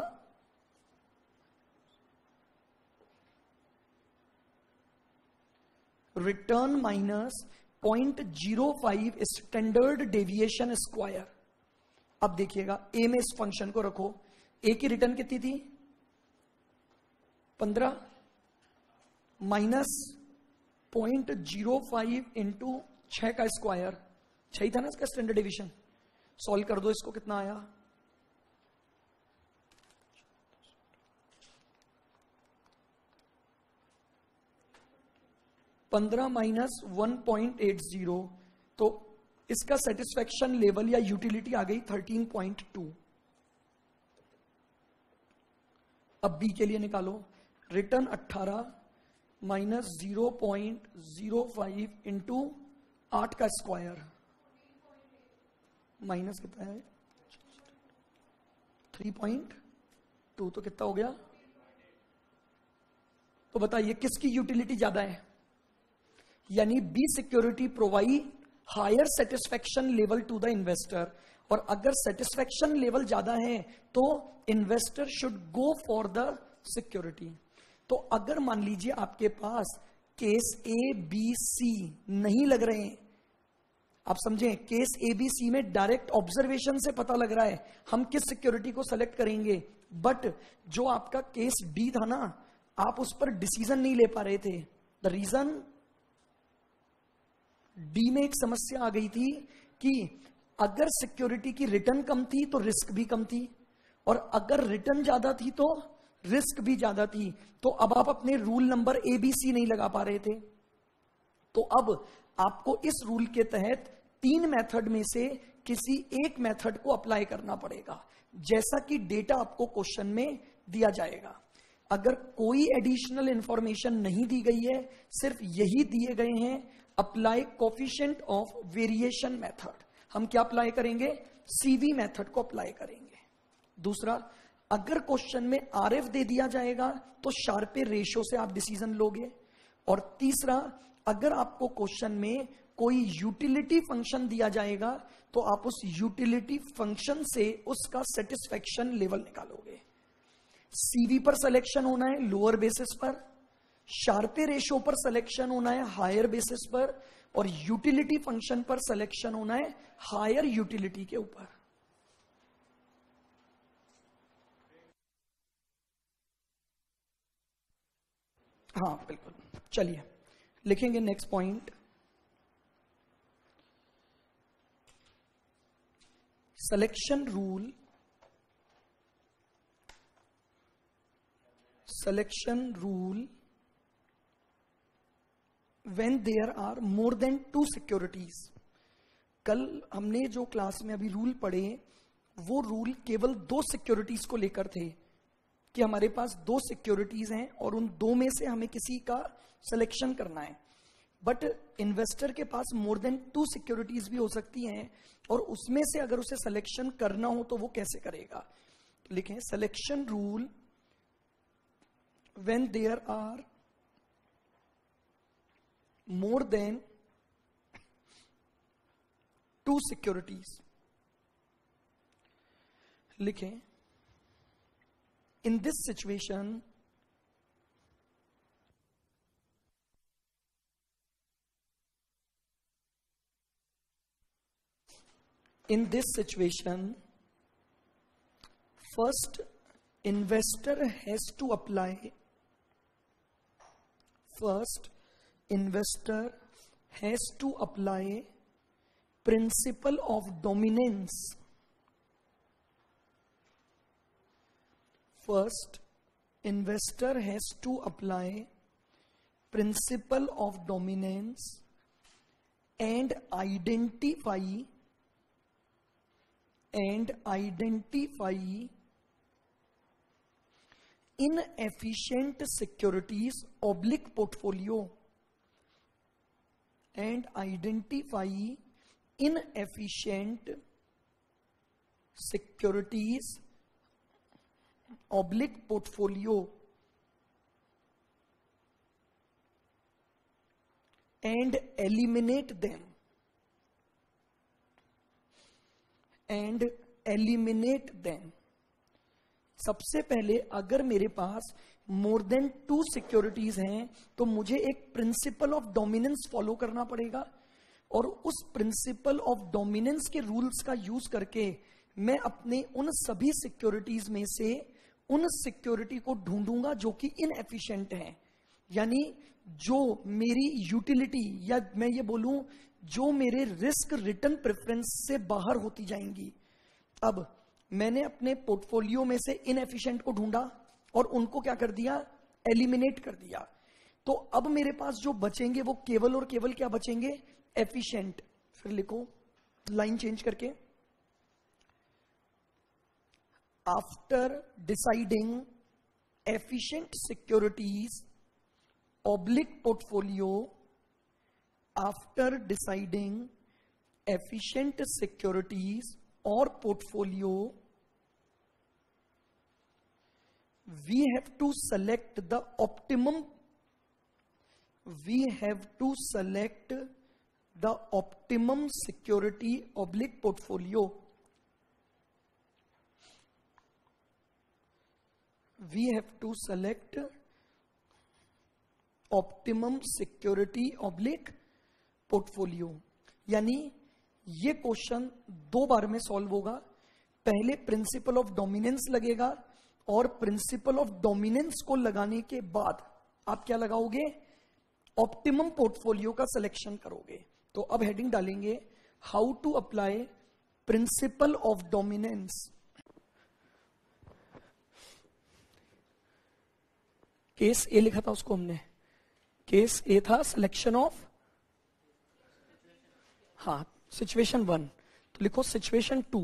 return minus 0.05 standard deviation square. अब देखिएगा ए में इस फंक्शन को रखो, ए की रिटर्न कितनी थी? 15 माइनस 0.05 इंटू 6 का स्क्वायर, 6 था ना इसका स्टैंडर्ड डेविएशन। सॉल्व कर दो, इसको कितना आया? 15 माइनस 1.80, तो इसका सेटिस्फैक्शन लेवल या यूटिलिटी आ गई 13.2। अब बी के लिए निकालो, रिटर्न 18 माइनस 0.05 इंटू 8 का स्क्वायर, माइनस कितना है? 3.2, तो कितना हो गया? तो बताइए किसकी यूटिलिटी ज्यादा है? यानी B security provide higher satisfaction level to the investor, और अगर सेटिस्फैक्शन लेवल ज्यादा है तो investor should go for the security. तो अगर मान लीजिए आपके पास केस ए बी सी नहीं लग रहे हैं, आप समझें, केस ए बी सी में डायरेक्ट ऑब्जर्वेशन से पता लग रहा है हम किस सिक्योरिटी को सेलेक्ट करेंगे, बट जो आपका केस डी था ना, आप उस पर डिसीजन नहीं ले पा रहे थे। द रीजन डी में एक समस्या आ गई थी कि अगर सिक्योरिटी की रिटर्न कम थी तो रिस्क भी कम थी, और अगर रिटर्न ज्यादा थी तो रिस्क भी ज्यादा थी। तो अब आप अपने रूल नंबर ABC नहीं लगा पा रहे थे। तो अब आपको इस रूल के तहत 3 मेथड में से किसी एक मेथड को अप्लाई करना पड़ेगा, जैसा कि डेटा आपको क्वेश्चन में दिया जाएगा। अगर कोई एडिशनल इंफॉर्मेशन नहीं दी गई है, सिर्फ यही दिए गए हैं, apply coefficient of variation method, हम क्या अप्लाई करेंगे? CV मेथड को अप्लाई करेंगे। दूसरा, अगर क्वेश्चन में RF दे दिया जाएगा तो शार्पे रेशो से आप डिसीजन लोगे। और तीसरा, अगर आपको क्वेश्चन में कोई यूटिलिटी फंक्शन दिया जाएगा तो आप उस यूटिलिटी फंक्शन से उसका सेटिस्फेक्शन लेवल निकालोगे। CV पर सिलेक्शन होना है लोअर बेसिस पर, शार्पे रेशो पर सिलेक्शन होना है हायर बेसिस पर, और यूटिलिटी फंक्शन पर सिलेक्शन होना है हायर यूटिलिटी के ऊपर। हाँ बिल्कुल, चलिए लिखेंगे next point. selection rule when there are more than 2 securities। कल हमने जो क्लास में अभी रूल पढ़े वो रूल केवल 2 सिक्योरिटीज को लेकर थे कि हमारे पास 2 सिक्योरिटीज हैं और उन 2 में से हमें किसी का सिलेक्शन करना है। बट इन्वेस्टर के पास मोर देन 2 सिक्योरिटीज भी हो सकती हैं, और उसमें से अगर उसे सिलेक्शन करना हो तो वो कैसे करेगा? तो लिखें selection rule when there are more than 2 securities. लिखें in this situation first investor has to apply principle of dominance। First investor has to apply principle of dominance and identify inefficient securities oblique portfolio and identify inefficient securities oblique portfolio and eliminate them सबसे पहले अगर मेरे पास मोर than 2 securities हैं तो मुझे एक principal of dominance follow करना पड़ेगा, और उस प्रिंसिपल ऑफ डोमिनेंस के रूल्स का यूज करके मैं अपने उन सभी सिक्योरिटीज में से उन सिक्योरिटी को ढूंढूंगा जो कि इनएफिशिएंट हैं, यानी जो मेरी यूटिलिटी या मैं ये बोलूं जो मेरे रिस्क रिटर्न प्रेफरेंस से बाहर होती जाएंगी। अब मैंने अपने पोर्टफोलियो में से इनएफिशिएंट को ढूंढा और उनको क्या कर दिया? एलिमिनेट कर दिया। तो अब मेरे पास जो बचेंगे वो केवल और केवल क्या बचेंगे? एफिशिएंट। फिर लिखो लाइन चेंज करके, after deciding efficient securities oblique portfolio, after deciding efficient securities और portfolio, we have to select the optimum security oblique portfolio। We have to select optimum security oblique portfolio। यानी ये question 2 बार में solve होगा। पहले principal of dominance लगेगा और principal of dominance को लगाने के बाद आप क्या लगाओगे? ऑप्टिमम पोर्टफोलियो का सिलेक्शन करोगे। तो अब हेडिंग डालेंगे how to apply principle of dominance. Case A लिखा था उसको हमने, केस ए था सिलेक्शन ऑफ, हाँ सिचुएशन 1, तो लिखो situation 2।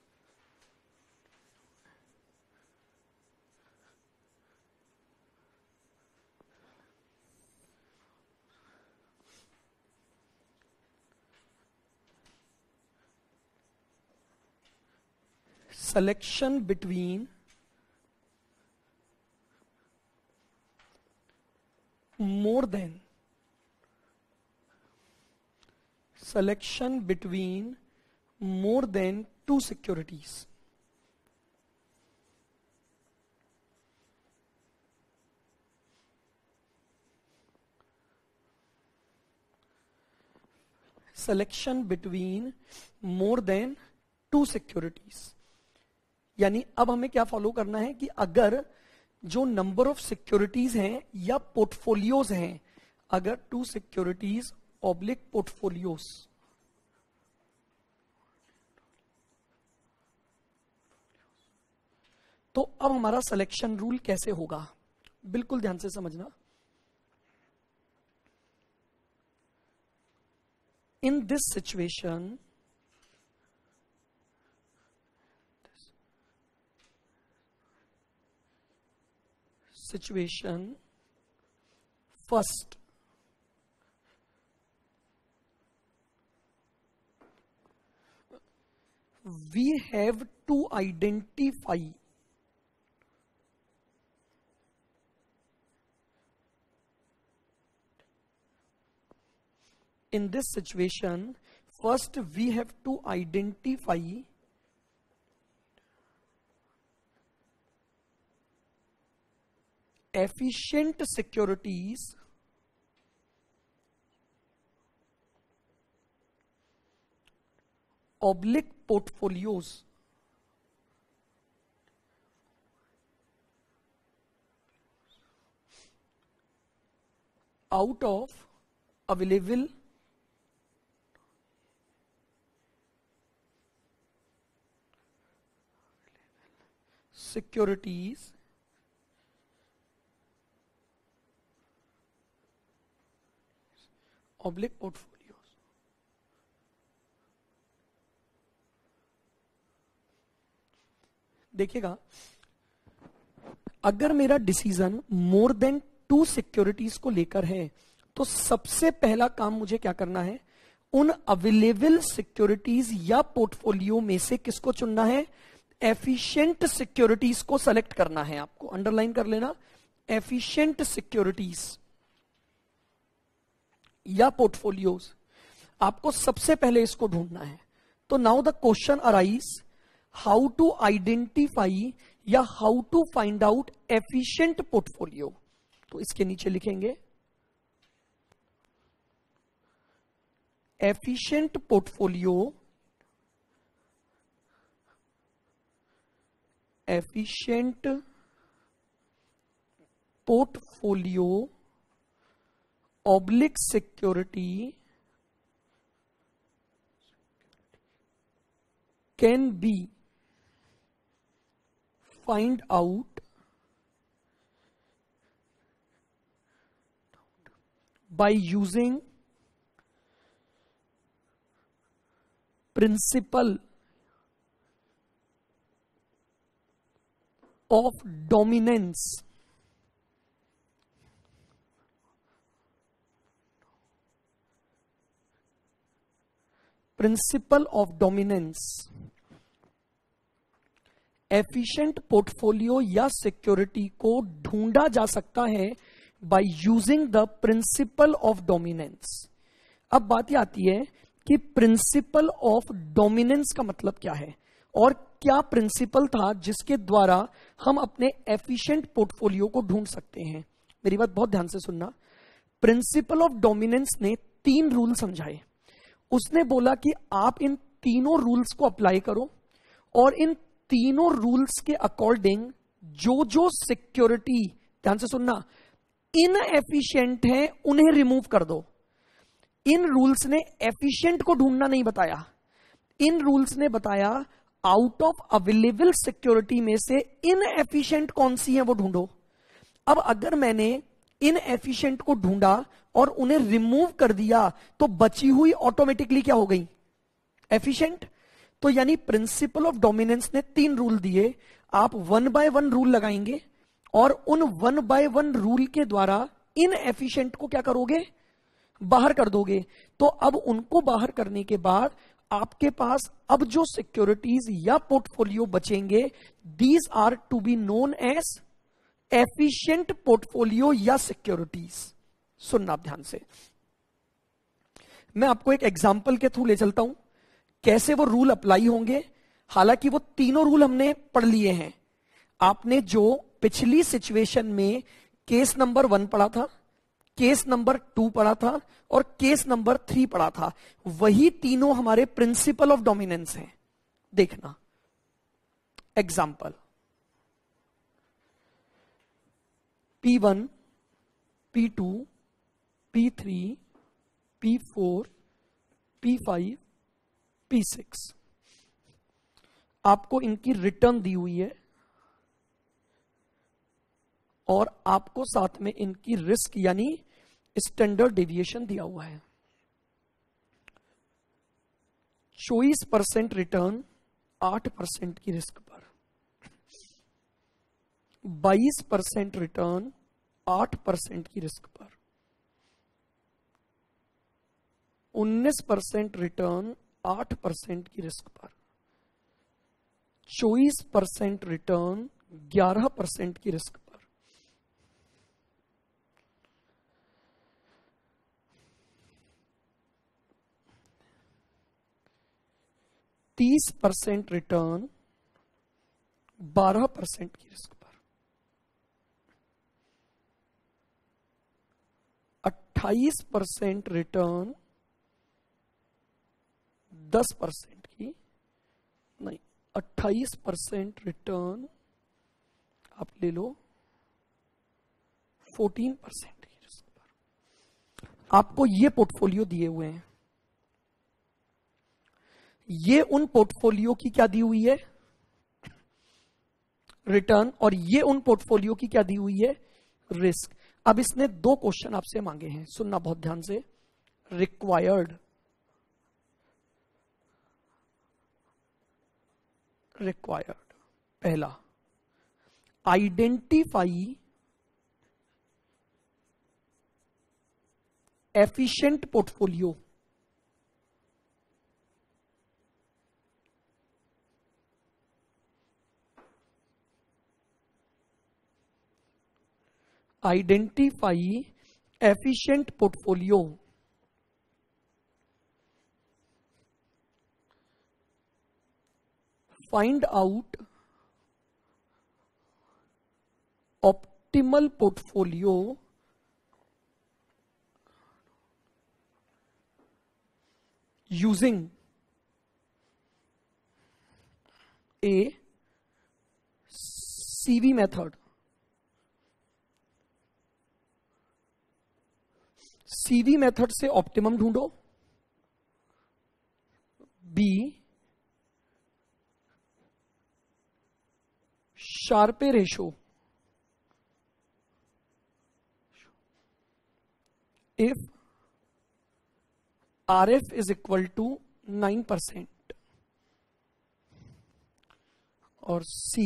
selection between more than two securities. Selection between more than two securities. यानी अब हमें क्या फॉलो करना है कि अगर जो नंबर ऑफ सिक्योरिटीज हैं या पोर्टफोलियोज हैं, अगर टू सिक्योरिटीज ऑब्लिक पोर्टफोलियोज, तो अब हमारा सिलेक्शन रूल कैसे होगा, बिल्कुल ध्यान से समझना। In this situation, first we have to identify in this situation, first we have to identify efficient securities oblique portfolios out of available securities oblique portfolios. देखिएगा, अगर मेरा decision more than two securities को लेकर है, तो सबसे पहला काम मुझे क्या करना है, उन अवेलेबल सिक्योरिटीज या पोर्टफोलियो में से किसको चुनना है, एफिशिएंट सिक्योरिटीज को सेलेक्ट करना है। आपको अंडरलाइन कर लेना, एफिशिएंट सिक्योरिटीज या पोर्टफोलियोज, आपको सबसे पहले इसको ढूंढना है। तो now the question arise, how to identify या how to find out efficient portfolio. तो इसके नीचे लिखेंगे efficient portfolio, efficient portfolio oblique security can be find out by using principle of dominance, principle of dominance. Efficient portfolio या security को ढूंढा जा सकता है by using the principle of dominance. अब बात यह आती है कि प्रिंसिपल ऑफ डोमिनेंस का मतलब क्या है और क्या प्रिंसिपल था जिसके द्वारा हम अपने एफिशिएंट पोर्टफोलियो को ढूंढ सकते हैं। मेरी बात बहुत ध्यान से सुनना। प्रिंसिपल ऑफ डोमिनेंस ने 3 रूल समझाए। उसने बोला कि आप इन तीनों रूल्स को अप्लाई करो और इन तीनों रूल्स के अकॉर्डिंग जो जो सिक्योरिटी, ध्यान से सुनना, इनएफिशिएंट है उन्हें रिमूव कर दो। इन रूल्स ने एफिशिएंट को ढूंढना नहीं बताया, इन रूल्स ने बताया आउट ऑफ अवेलेबल सिक्योरिटी में से इनएफिशिएंट कौन सी है वो ढूंढो। अब अगर मैंने इनएफिशिएंट को ढूंढा और उन्हें रिमूव कर दिया तो बची हुई ऑटोमेटिकली क्या हो गई, एफिशिएंट। तो यानी प्रिंसिपल ऑफ डोमिनेंस ने 3 रूल दिए, आप 1 बाय 1 रूल लगाएंगे और उन 1 बाय 1 रूल के द्वारा इनएफिशिएंट को क्या करोगे, बाहर कर दोगे। तो अब उनको बाहर करने के बाद आपके पास अब जो सिक्योरिटीज या पोर्टफोलियो बचेंगे, these are to be known as efficient portfolio या सिक्योरिटीज। सुनना आप ध्यान से, मैं आपको एक एग्जांपल के थ्रू ले चलता हूं कैसे वो रूल अप्लाई होंगे। हालांकि वो तीनों रूल हमने पढ़ लिए हैं, आपने जो पिछली सिचुएशन में केस नंबर 1 पढ़ा था, केस नंबर 2 पढ़ा था और केस नंबर 3 पढ़ा था, वही तीनों हमारे प्रिंसिपल ऑफ डोमिनेंस हैं। देखना example, P1, P2, P3, P4, P5, P6, आपको इनकी रिटर्न दी हुई है और आपको साथ में इनकी रिस्क यानी स्टैंडर्ड डेविएशन दिया हुआ है। 24% रिटर्न 8% की रिस्क पर, 22% रिटर्न 8% की रिस्क पर, 19% रिटर्न 8% की रिस्क पर, 24% रिटर्न 11% की रिस्क पर, 30% रिटर्न 12% की रिस्क पर, 28% रिटर्न 10% की, नहीं 28% रिटर्न आप ले लो 14% की रिस्क पर। आपको ये पोर्टफोलियो दिए हुए हैं, ये उन पोर्टफोलियो की क्या दी हुई है, रिटर्न, और ये उन पोर्टफोलियो की क्या दी हुई है, रिस्क। अब इसने 2 क्वेश्चन आपसे मांगे हैं, सुनना बहुत ध्यान से। रिक्वायर्ड, पहला identify efficient portfolio, identify efficient portfolio, find out optimal portfolio using A CV method. CV method से ऑप्टिमम ढूंढो, B Sharpe ratio, if RF is equal to 9%, और C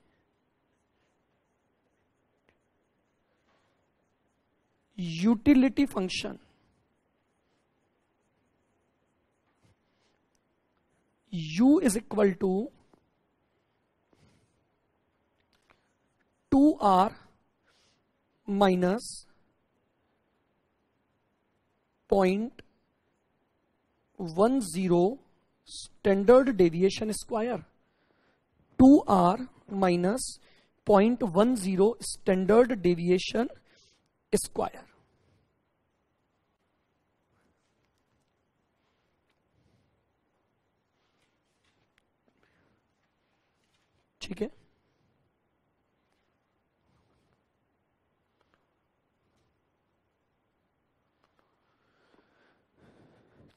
utility function U is equal to 2R minus 0.10 standard deviation square, 2R minus 0.10 standard deviation square. ठीक है,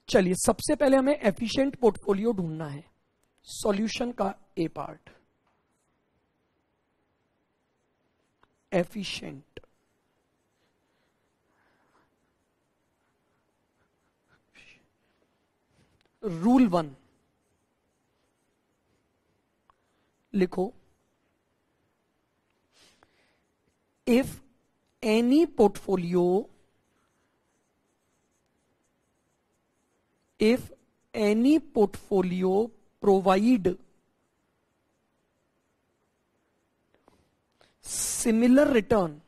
चलिए सबसे पहले हमें efficient portfolio ढूंढना है, सॉल्यूशन का ए पार्ट, एफिशिएंट। रूल 1 लिखो, if any portfolio, if any portfolio provide similar return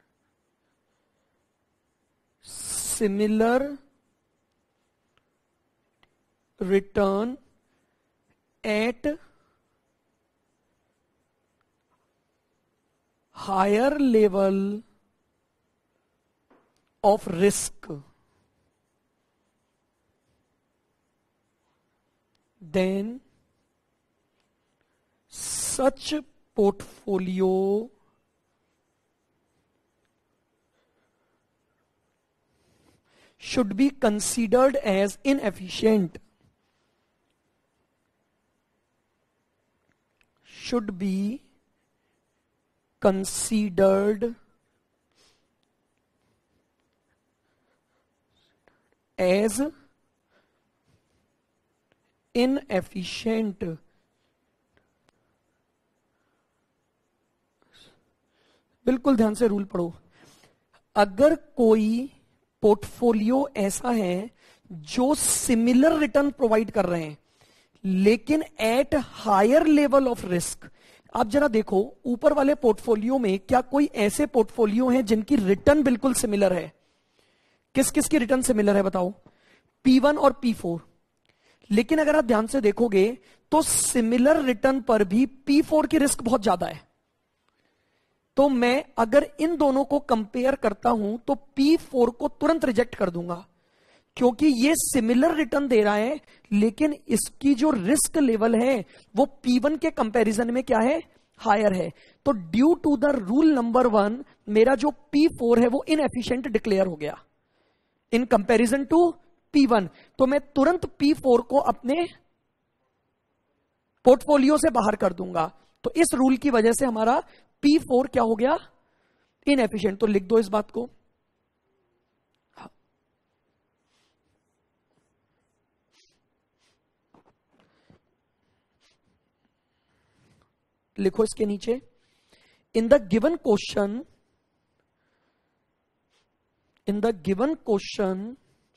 at higher level of risk then such portfolio should be considered as inefficient, should be considered as inefficient. बिल्कुल ध्यान से rule पढ़ो। अगर कोई portfolio ऐसा है जो सिमिलर रिटर्न प्रोवाइड कर रहे हैं लेकिन at higher level of risk, आप जरा देखो ऊपर वाले पोर्टफोलियो में क्या कोई ऐसे पोर्टफोलियो हैं जिनकी रिटर्न बिल्कुल सिमिलर है? किस किस की रिटर्न सिमिलर है बताओ? P1 और P4। लेकिन अगर आप ध्यान से देखोगे तो सिमिलर रिटर्न पर भी P4 की रिस्क बहुत ज्यादा है। तो मैं अगर इन दोनों को कंपेयर करता हूं तो P4 को तुरंत रिजेक्ट कर दूंगा, क्योंकि ये सिमिलर रिटर्न दे रहा है लेकिन इसकी जो रिस्क लेवल है वो P1 के कंपैरिजन में क्या है? हायर है। तो due to the rule number 1 मेरा जो P4 है वो इनएफिशिएंट डिक्लेयर हो गया इन कंपैरिजन टू P1। तो मैं तुरंत P4 को अपने पोर्टफोलियो से बाहर कर दूंगा। तो इस रूल की वजह से हमारा P4 क्या हो गया? इनएफिशिएंट। तो लिख दो इस बात को। लिखो इसके नीचे, in the given question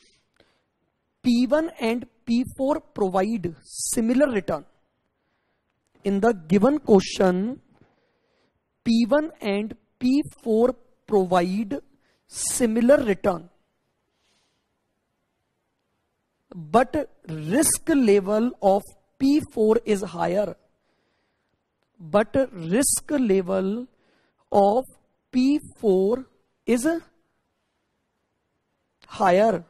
P1 and P4 provide similar return. In the given question, P1 and P4 provide similar return, but risk level of P4 is higher. But risk level of P4 is higher.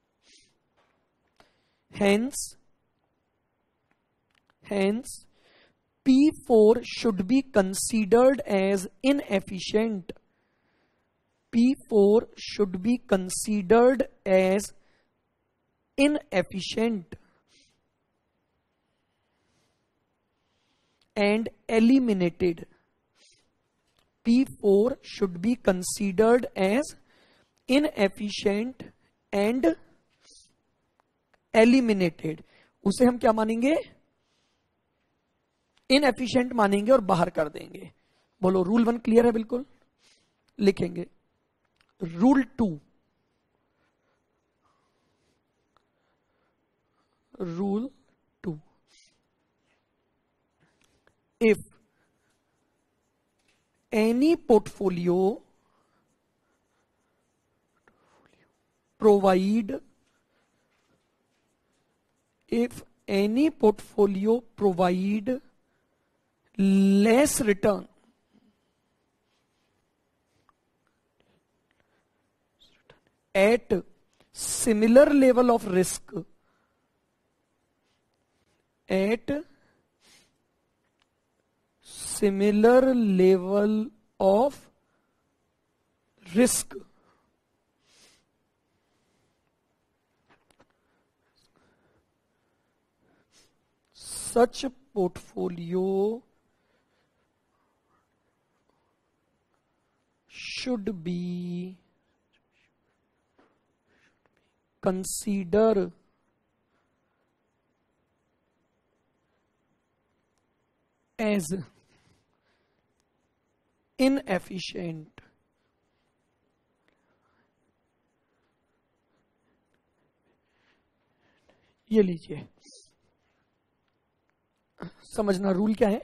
Hence, P4 should be considered as inefficient. P4 should be considered as inefficient and eliminated. P4 should be considered as inefficient and eliminated. उसे हम क्या मानेंगे? Inefficient मानेंगे और बाहर कर देंगे। बोलो रूल 1 क्लियर है? बिल्कुल लिखेंगे। Rule 2, if any portfolio provide less return at similar level of risk, such portfolio should be considered as inefficient. ये लीजिए, समझना रूल क्या है।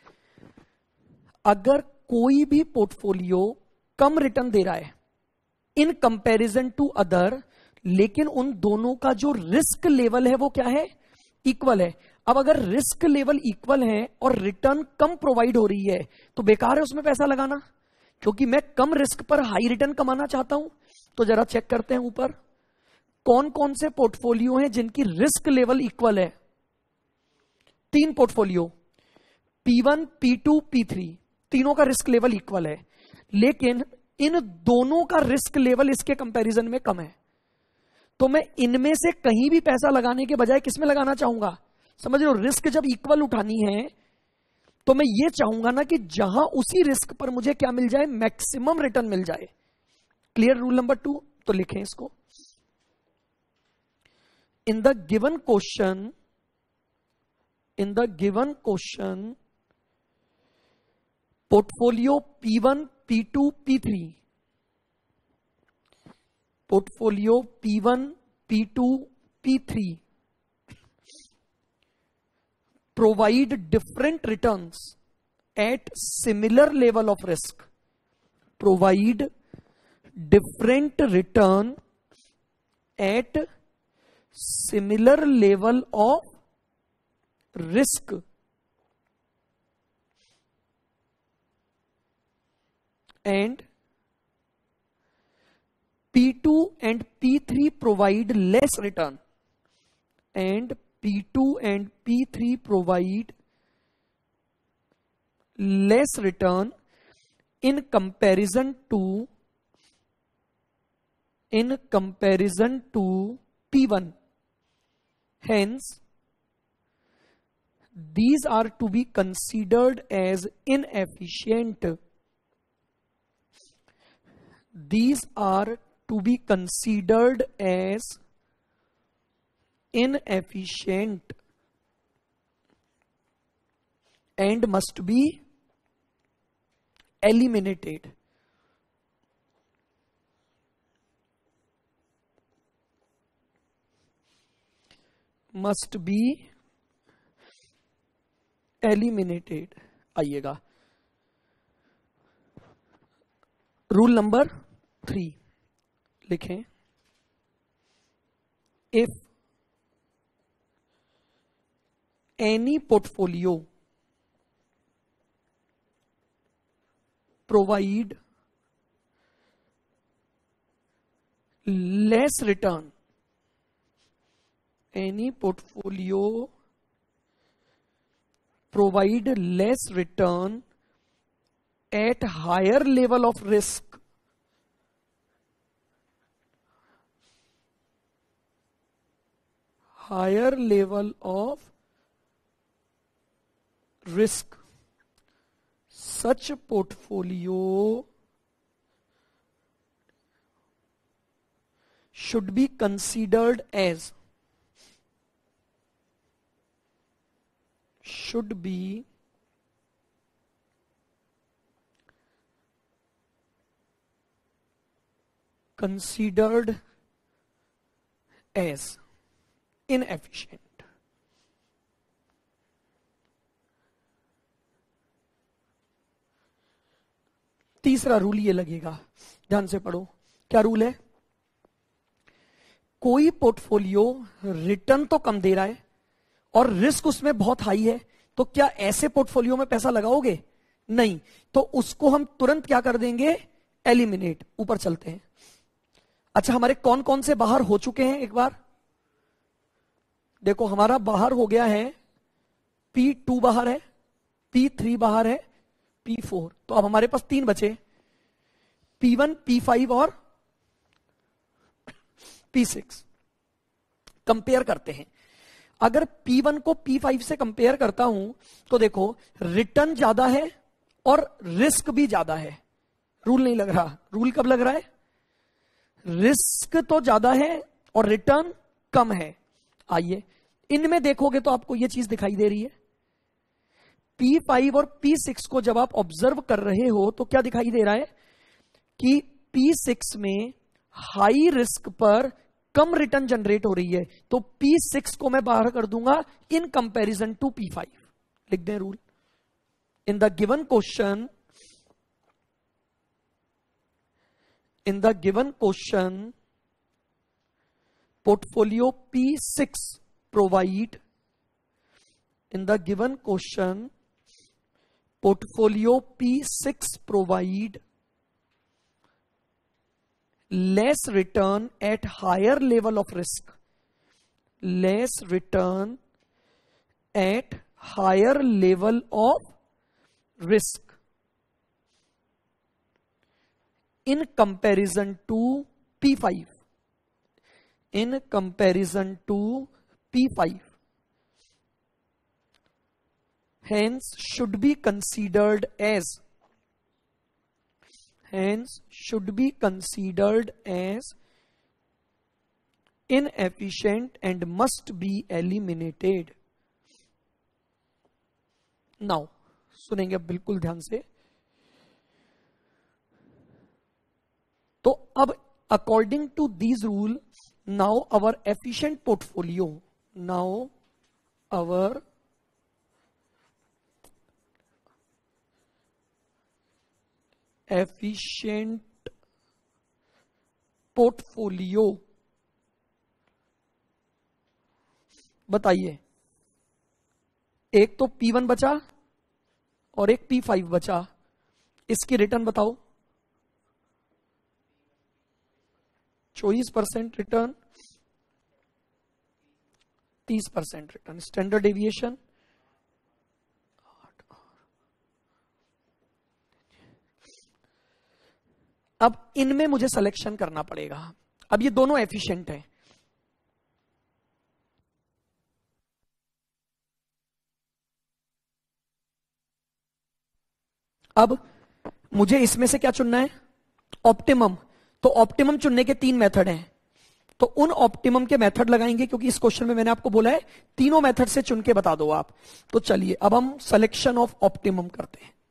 अगर कोई भी पोर्टफोलियो कम रिटर्न दे रहा है इन कंपैरिजन टू अदर, लेकिन उन दोनों का जो रिस्क लेवल है वो क्या है, इक्वल है। अब अगर रिस्क लेवल इक्वल है और रिटर्न कम प्रोवाइड हो रही है तो बेकार है उसमें पैसा लगाना, क्योंकि मैं कम रिस्क पर हाई रिटर्न कमाना चाहता हूं। तो जरा चेक करते हैं ऊपर कौन कौन से पोर्टफोलियो हैं जिनकी रिस्क लेवल इक्वल है। 3 पोर्टफोलियो P1, P2, P3, तीनों का रिस्क लेवल इक्वल है, लेकिन इन दोनों का रिस्क लेवल इसके कंपैरिजन में कम है। तो मैं इनमें से कहीं भी पैसा लगाने के बजाय किसमें लगाना चाहूंगा, समझ लो, रिस्क जब इक्वल उठानी है तो मैं ये चाहूंगा ना कि जहां उसी रिस्क पर मुझे क्या मिल जाए, मैक्सिमम रिटर्न मिल जाए। Clear rule number 2? तो लिखें इसको। In the given question portfolio P1, P2, P3, portfolio P1, P2, P3 provide different returns at similar level of risk. Provide different return at similar level of risk. And P2 and P3 provide less return, and P2 and P3 provide less return in comparison to P1. Hence, these are to be considered as inefficient. These are to be considered as inefficient and must be eliminated. Must be eliminated. आइएगा rule number 3 लिखें। If any portfolio provide less return, any portfolio provide less return at higher level of risk, higher level of risk, such portfolio should be considered as inefficient. तीसरा rule ये लगेगा, ध्यान से पढ़ो। क्या rule है? कोई पोर्टफोलियो रिटर्न तो कम दे रहा है और रिस्क उसमें बहुत हाई है, तो क्या ऐसे पोर्टफोलियो में पैसा लगाओगे? नहीं। तो उसको हम तुरंत क्या कर देंगे? एलिमिनेट। ऊपर चलते हैं। अच्छा, हमारे कौन कौन से बाहर हो चुके हैं एक बार देखो। हमारा बाहर हो गया है P2 बाहर है, P3 बाहर है, P4। तो अब हमारे पास 3 बचे, P1, P5 और P6। कंपेयर करते हैं। अगर P1 को P5 से कंपेयर करता हूं तो देखो रिटर्न ज्यादा है और रिस्क भी ज्यादा है। रूल नहीं लग रहा, रूल कब लग रहा है? रिस्क तो ज्यादा है और रिटर्न कम है। आइए इनमें देखोगे तो आपको यह चीज दिखाई दे रही है। P5 और P6 को जब आप ऑब्जर्व कर रहे हो तो क्या दिखाई दे रहा है कि P6 में हाई रिस्क पर कम रिटर्न जनरेट हो रही है, तो P6 को मैं बाहर कर दूंगा इन कंपैरिजन टू P5। लिख दें rule. In the given question portfolio P6 provide in the given question portfolio P6 provide less return at higher level of risk, less return at higher level of risk in comparison to P5, in comparison to P5, hence should be considered as inefficient and must be eliminated. Now सुनेंगे अब बिल्कुल ध्यान से। तो अब according to these rule, now our efficient portfolio, now our efficient portfolio, बताइए एक तो P1 बचा और एक P5 बचा, इसकी रिटर्न बताओ। 24% रिटर्न, 30% रिटर्न, स्टैंडर्ड डेविएशन। अब इनमें मुझे सिलेक्शन करना पड़ेगा। अब ये दोनों एफिशिएंट हैं, अब मुझे इसमें से क्या चुनना है? ऑप्टिमम। तो ऑप्टिमम चुनने के 3 मेथड हैं, तो उन ऑप्टिमम के मेथड लगाएंगे, क्योंकि इस क्वेश्चन में मैंने आपको बोला है तीनों मेथड से चुन के बता दो आप। तो चलिए अब हम सिलेक्शन ऑफ ऑप्टिमम करते हैं।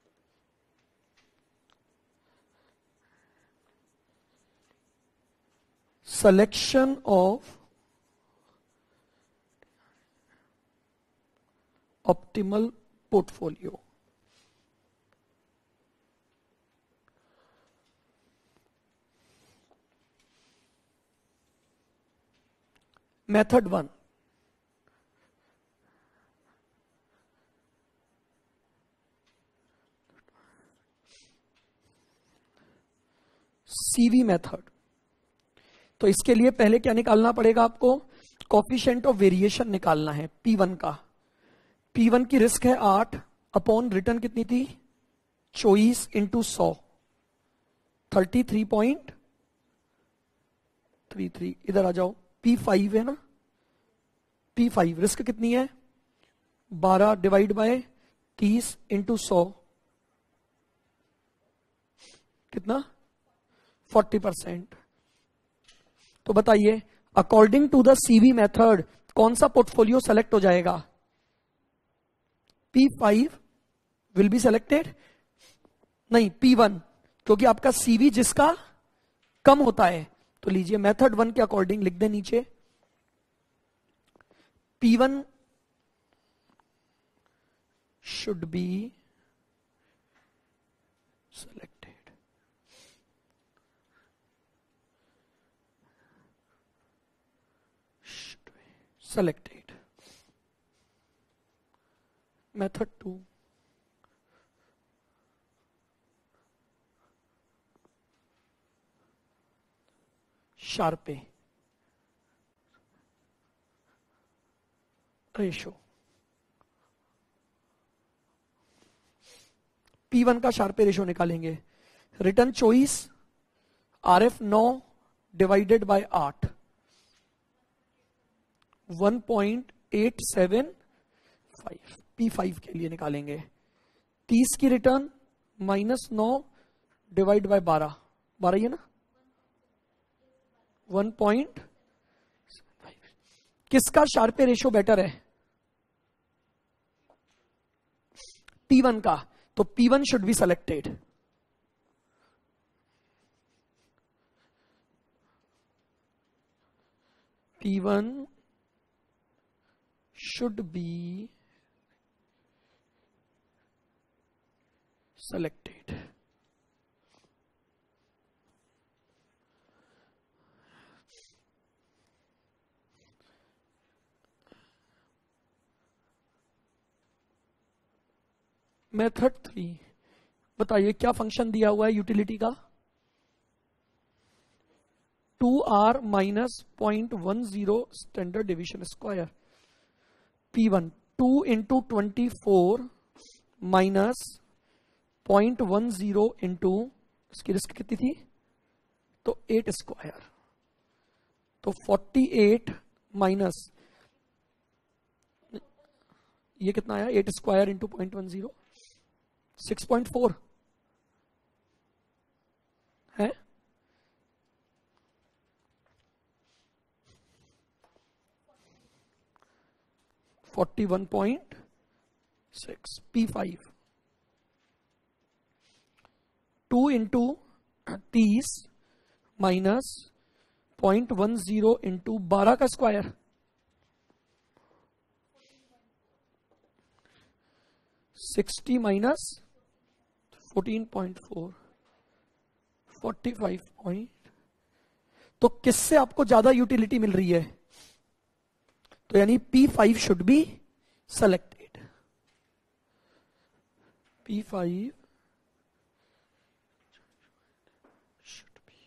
Selection of optimal portfolio. Method 1, CV method. तो इसके लिए पहले क्या निकालना पड़ेगा आपको? कोफिशिएंट ऑफ वेरिएशन निकालना है P1 का। P1 की रिस्क है 8 अपॉन रिटर्न कितनी थी? 24 इंटू 100, 33.33। इधर आ जाओ, P5 है ना, P5 रिस्क कितनी है? 12 डिवाइड बाय 30 इंटू 100, कितना? 40%। तो बताइए according to the CV method कौन सा पोर्टफोलियो सेलेक्ट हो जाएगा? P5 विल बी सेलेक्टेड, नहीं P1, क्योंकि आपका सीवी जिसका कम होता है। तो लीजिए मेथड 1 के अकॉर्डिंग लिख दे नीचे, P1 should be selected, selected. Method 2, Sharpe ratio। P1 का शार्पे रेशियो निकालेंगे। Return 24, RF 9 divided by 8, 1.8 875 P5 के लिए निकालेंगे। 30 की रिटर्न -9 डिवाइड बाय 12, 12 ही है ना, 1.75। किसका शार्पे रेशो बेटर है? P1 का, तो P1 should be selected. P1 should be selected. Method 3, बताइए क्या फंक्शन दिया हुआ है यूटिलिटी का? 2R minus 0.10 standard division square. P1 2 into 24 minus 0.10 into, इसकी रिस्क कितनी थी? तो 8 स्क्वायर, तो 48 माइनस, ये कितना आया? 8 स्क्वायर इंटू 0.10, 6.4 है। $41.6 P5 2 इंटू 30 माइनस 0.10 इंटू 12 का स्क्वायर, 60 माइनस 14.4, 45 पॉइंट। तो किससे आपको ज्यादा यूटिलिटी मिल रही है? तो यानी P5 should be selected. P5 should be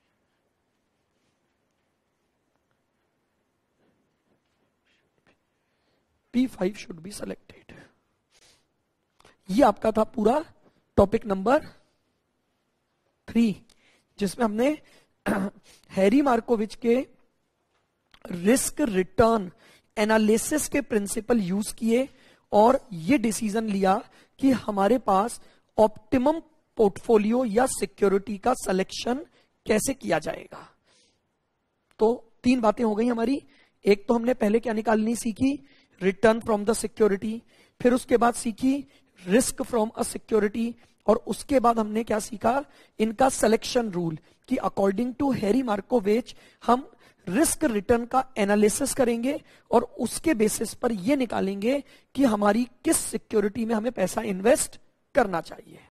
P5 should be selected। ये आपका था पूरा टॉपिक नंबर 3, जिसमें हमने हैरी मार्कोविच के रिस्क रिटर्न एनालिसिस के प्रिंसिपल यूज किए और ये डिसीजन लिया कि हमारे पास ऑप्टिमम पोर्टफोलियो या सिक्योरिटी का सिलेक्शन कैसे किया जाएगा। तो 3 बातें हो गई हमारी। एक तो हमने पहले क्या निकालनी सीखी? Return from the security. फिर उसके बाद सीखी रिस्क फ्रॉम अ सिक्योरिटी, और उसके बाद हमने क्या सीखा? इनका सिलेक्शन रूल, कि अकॉर्डिंग टू हैरी मार्कोविच हम रिस्क रिटर्न का एनालिसिस करेंगे और उसके बेसिस पर यह निकालेंगे कि हमारी किस सिक्योरिटी में हमें पैसा इन्वेस्ट करना चाहिए।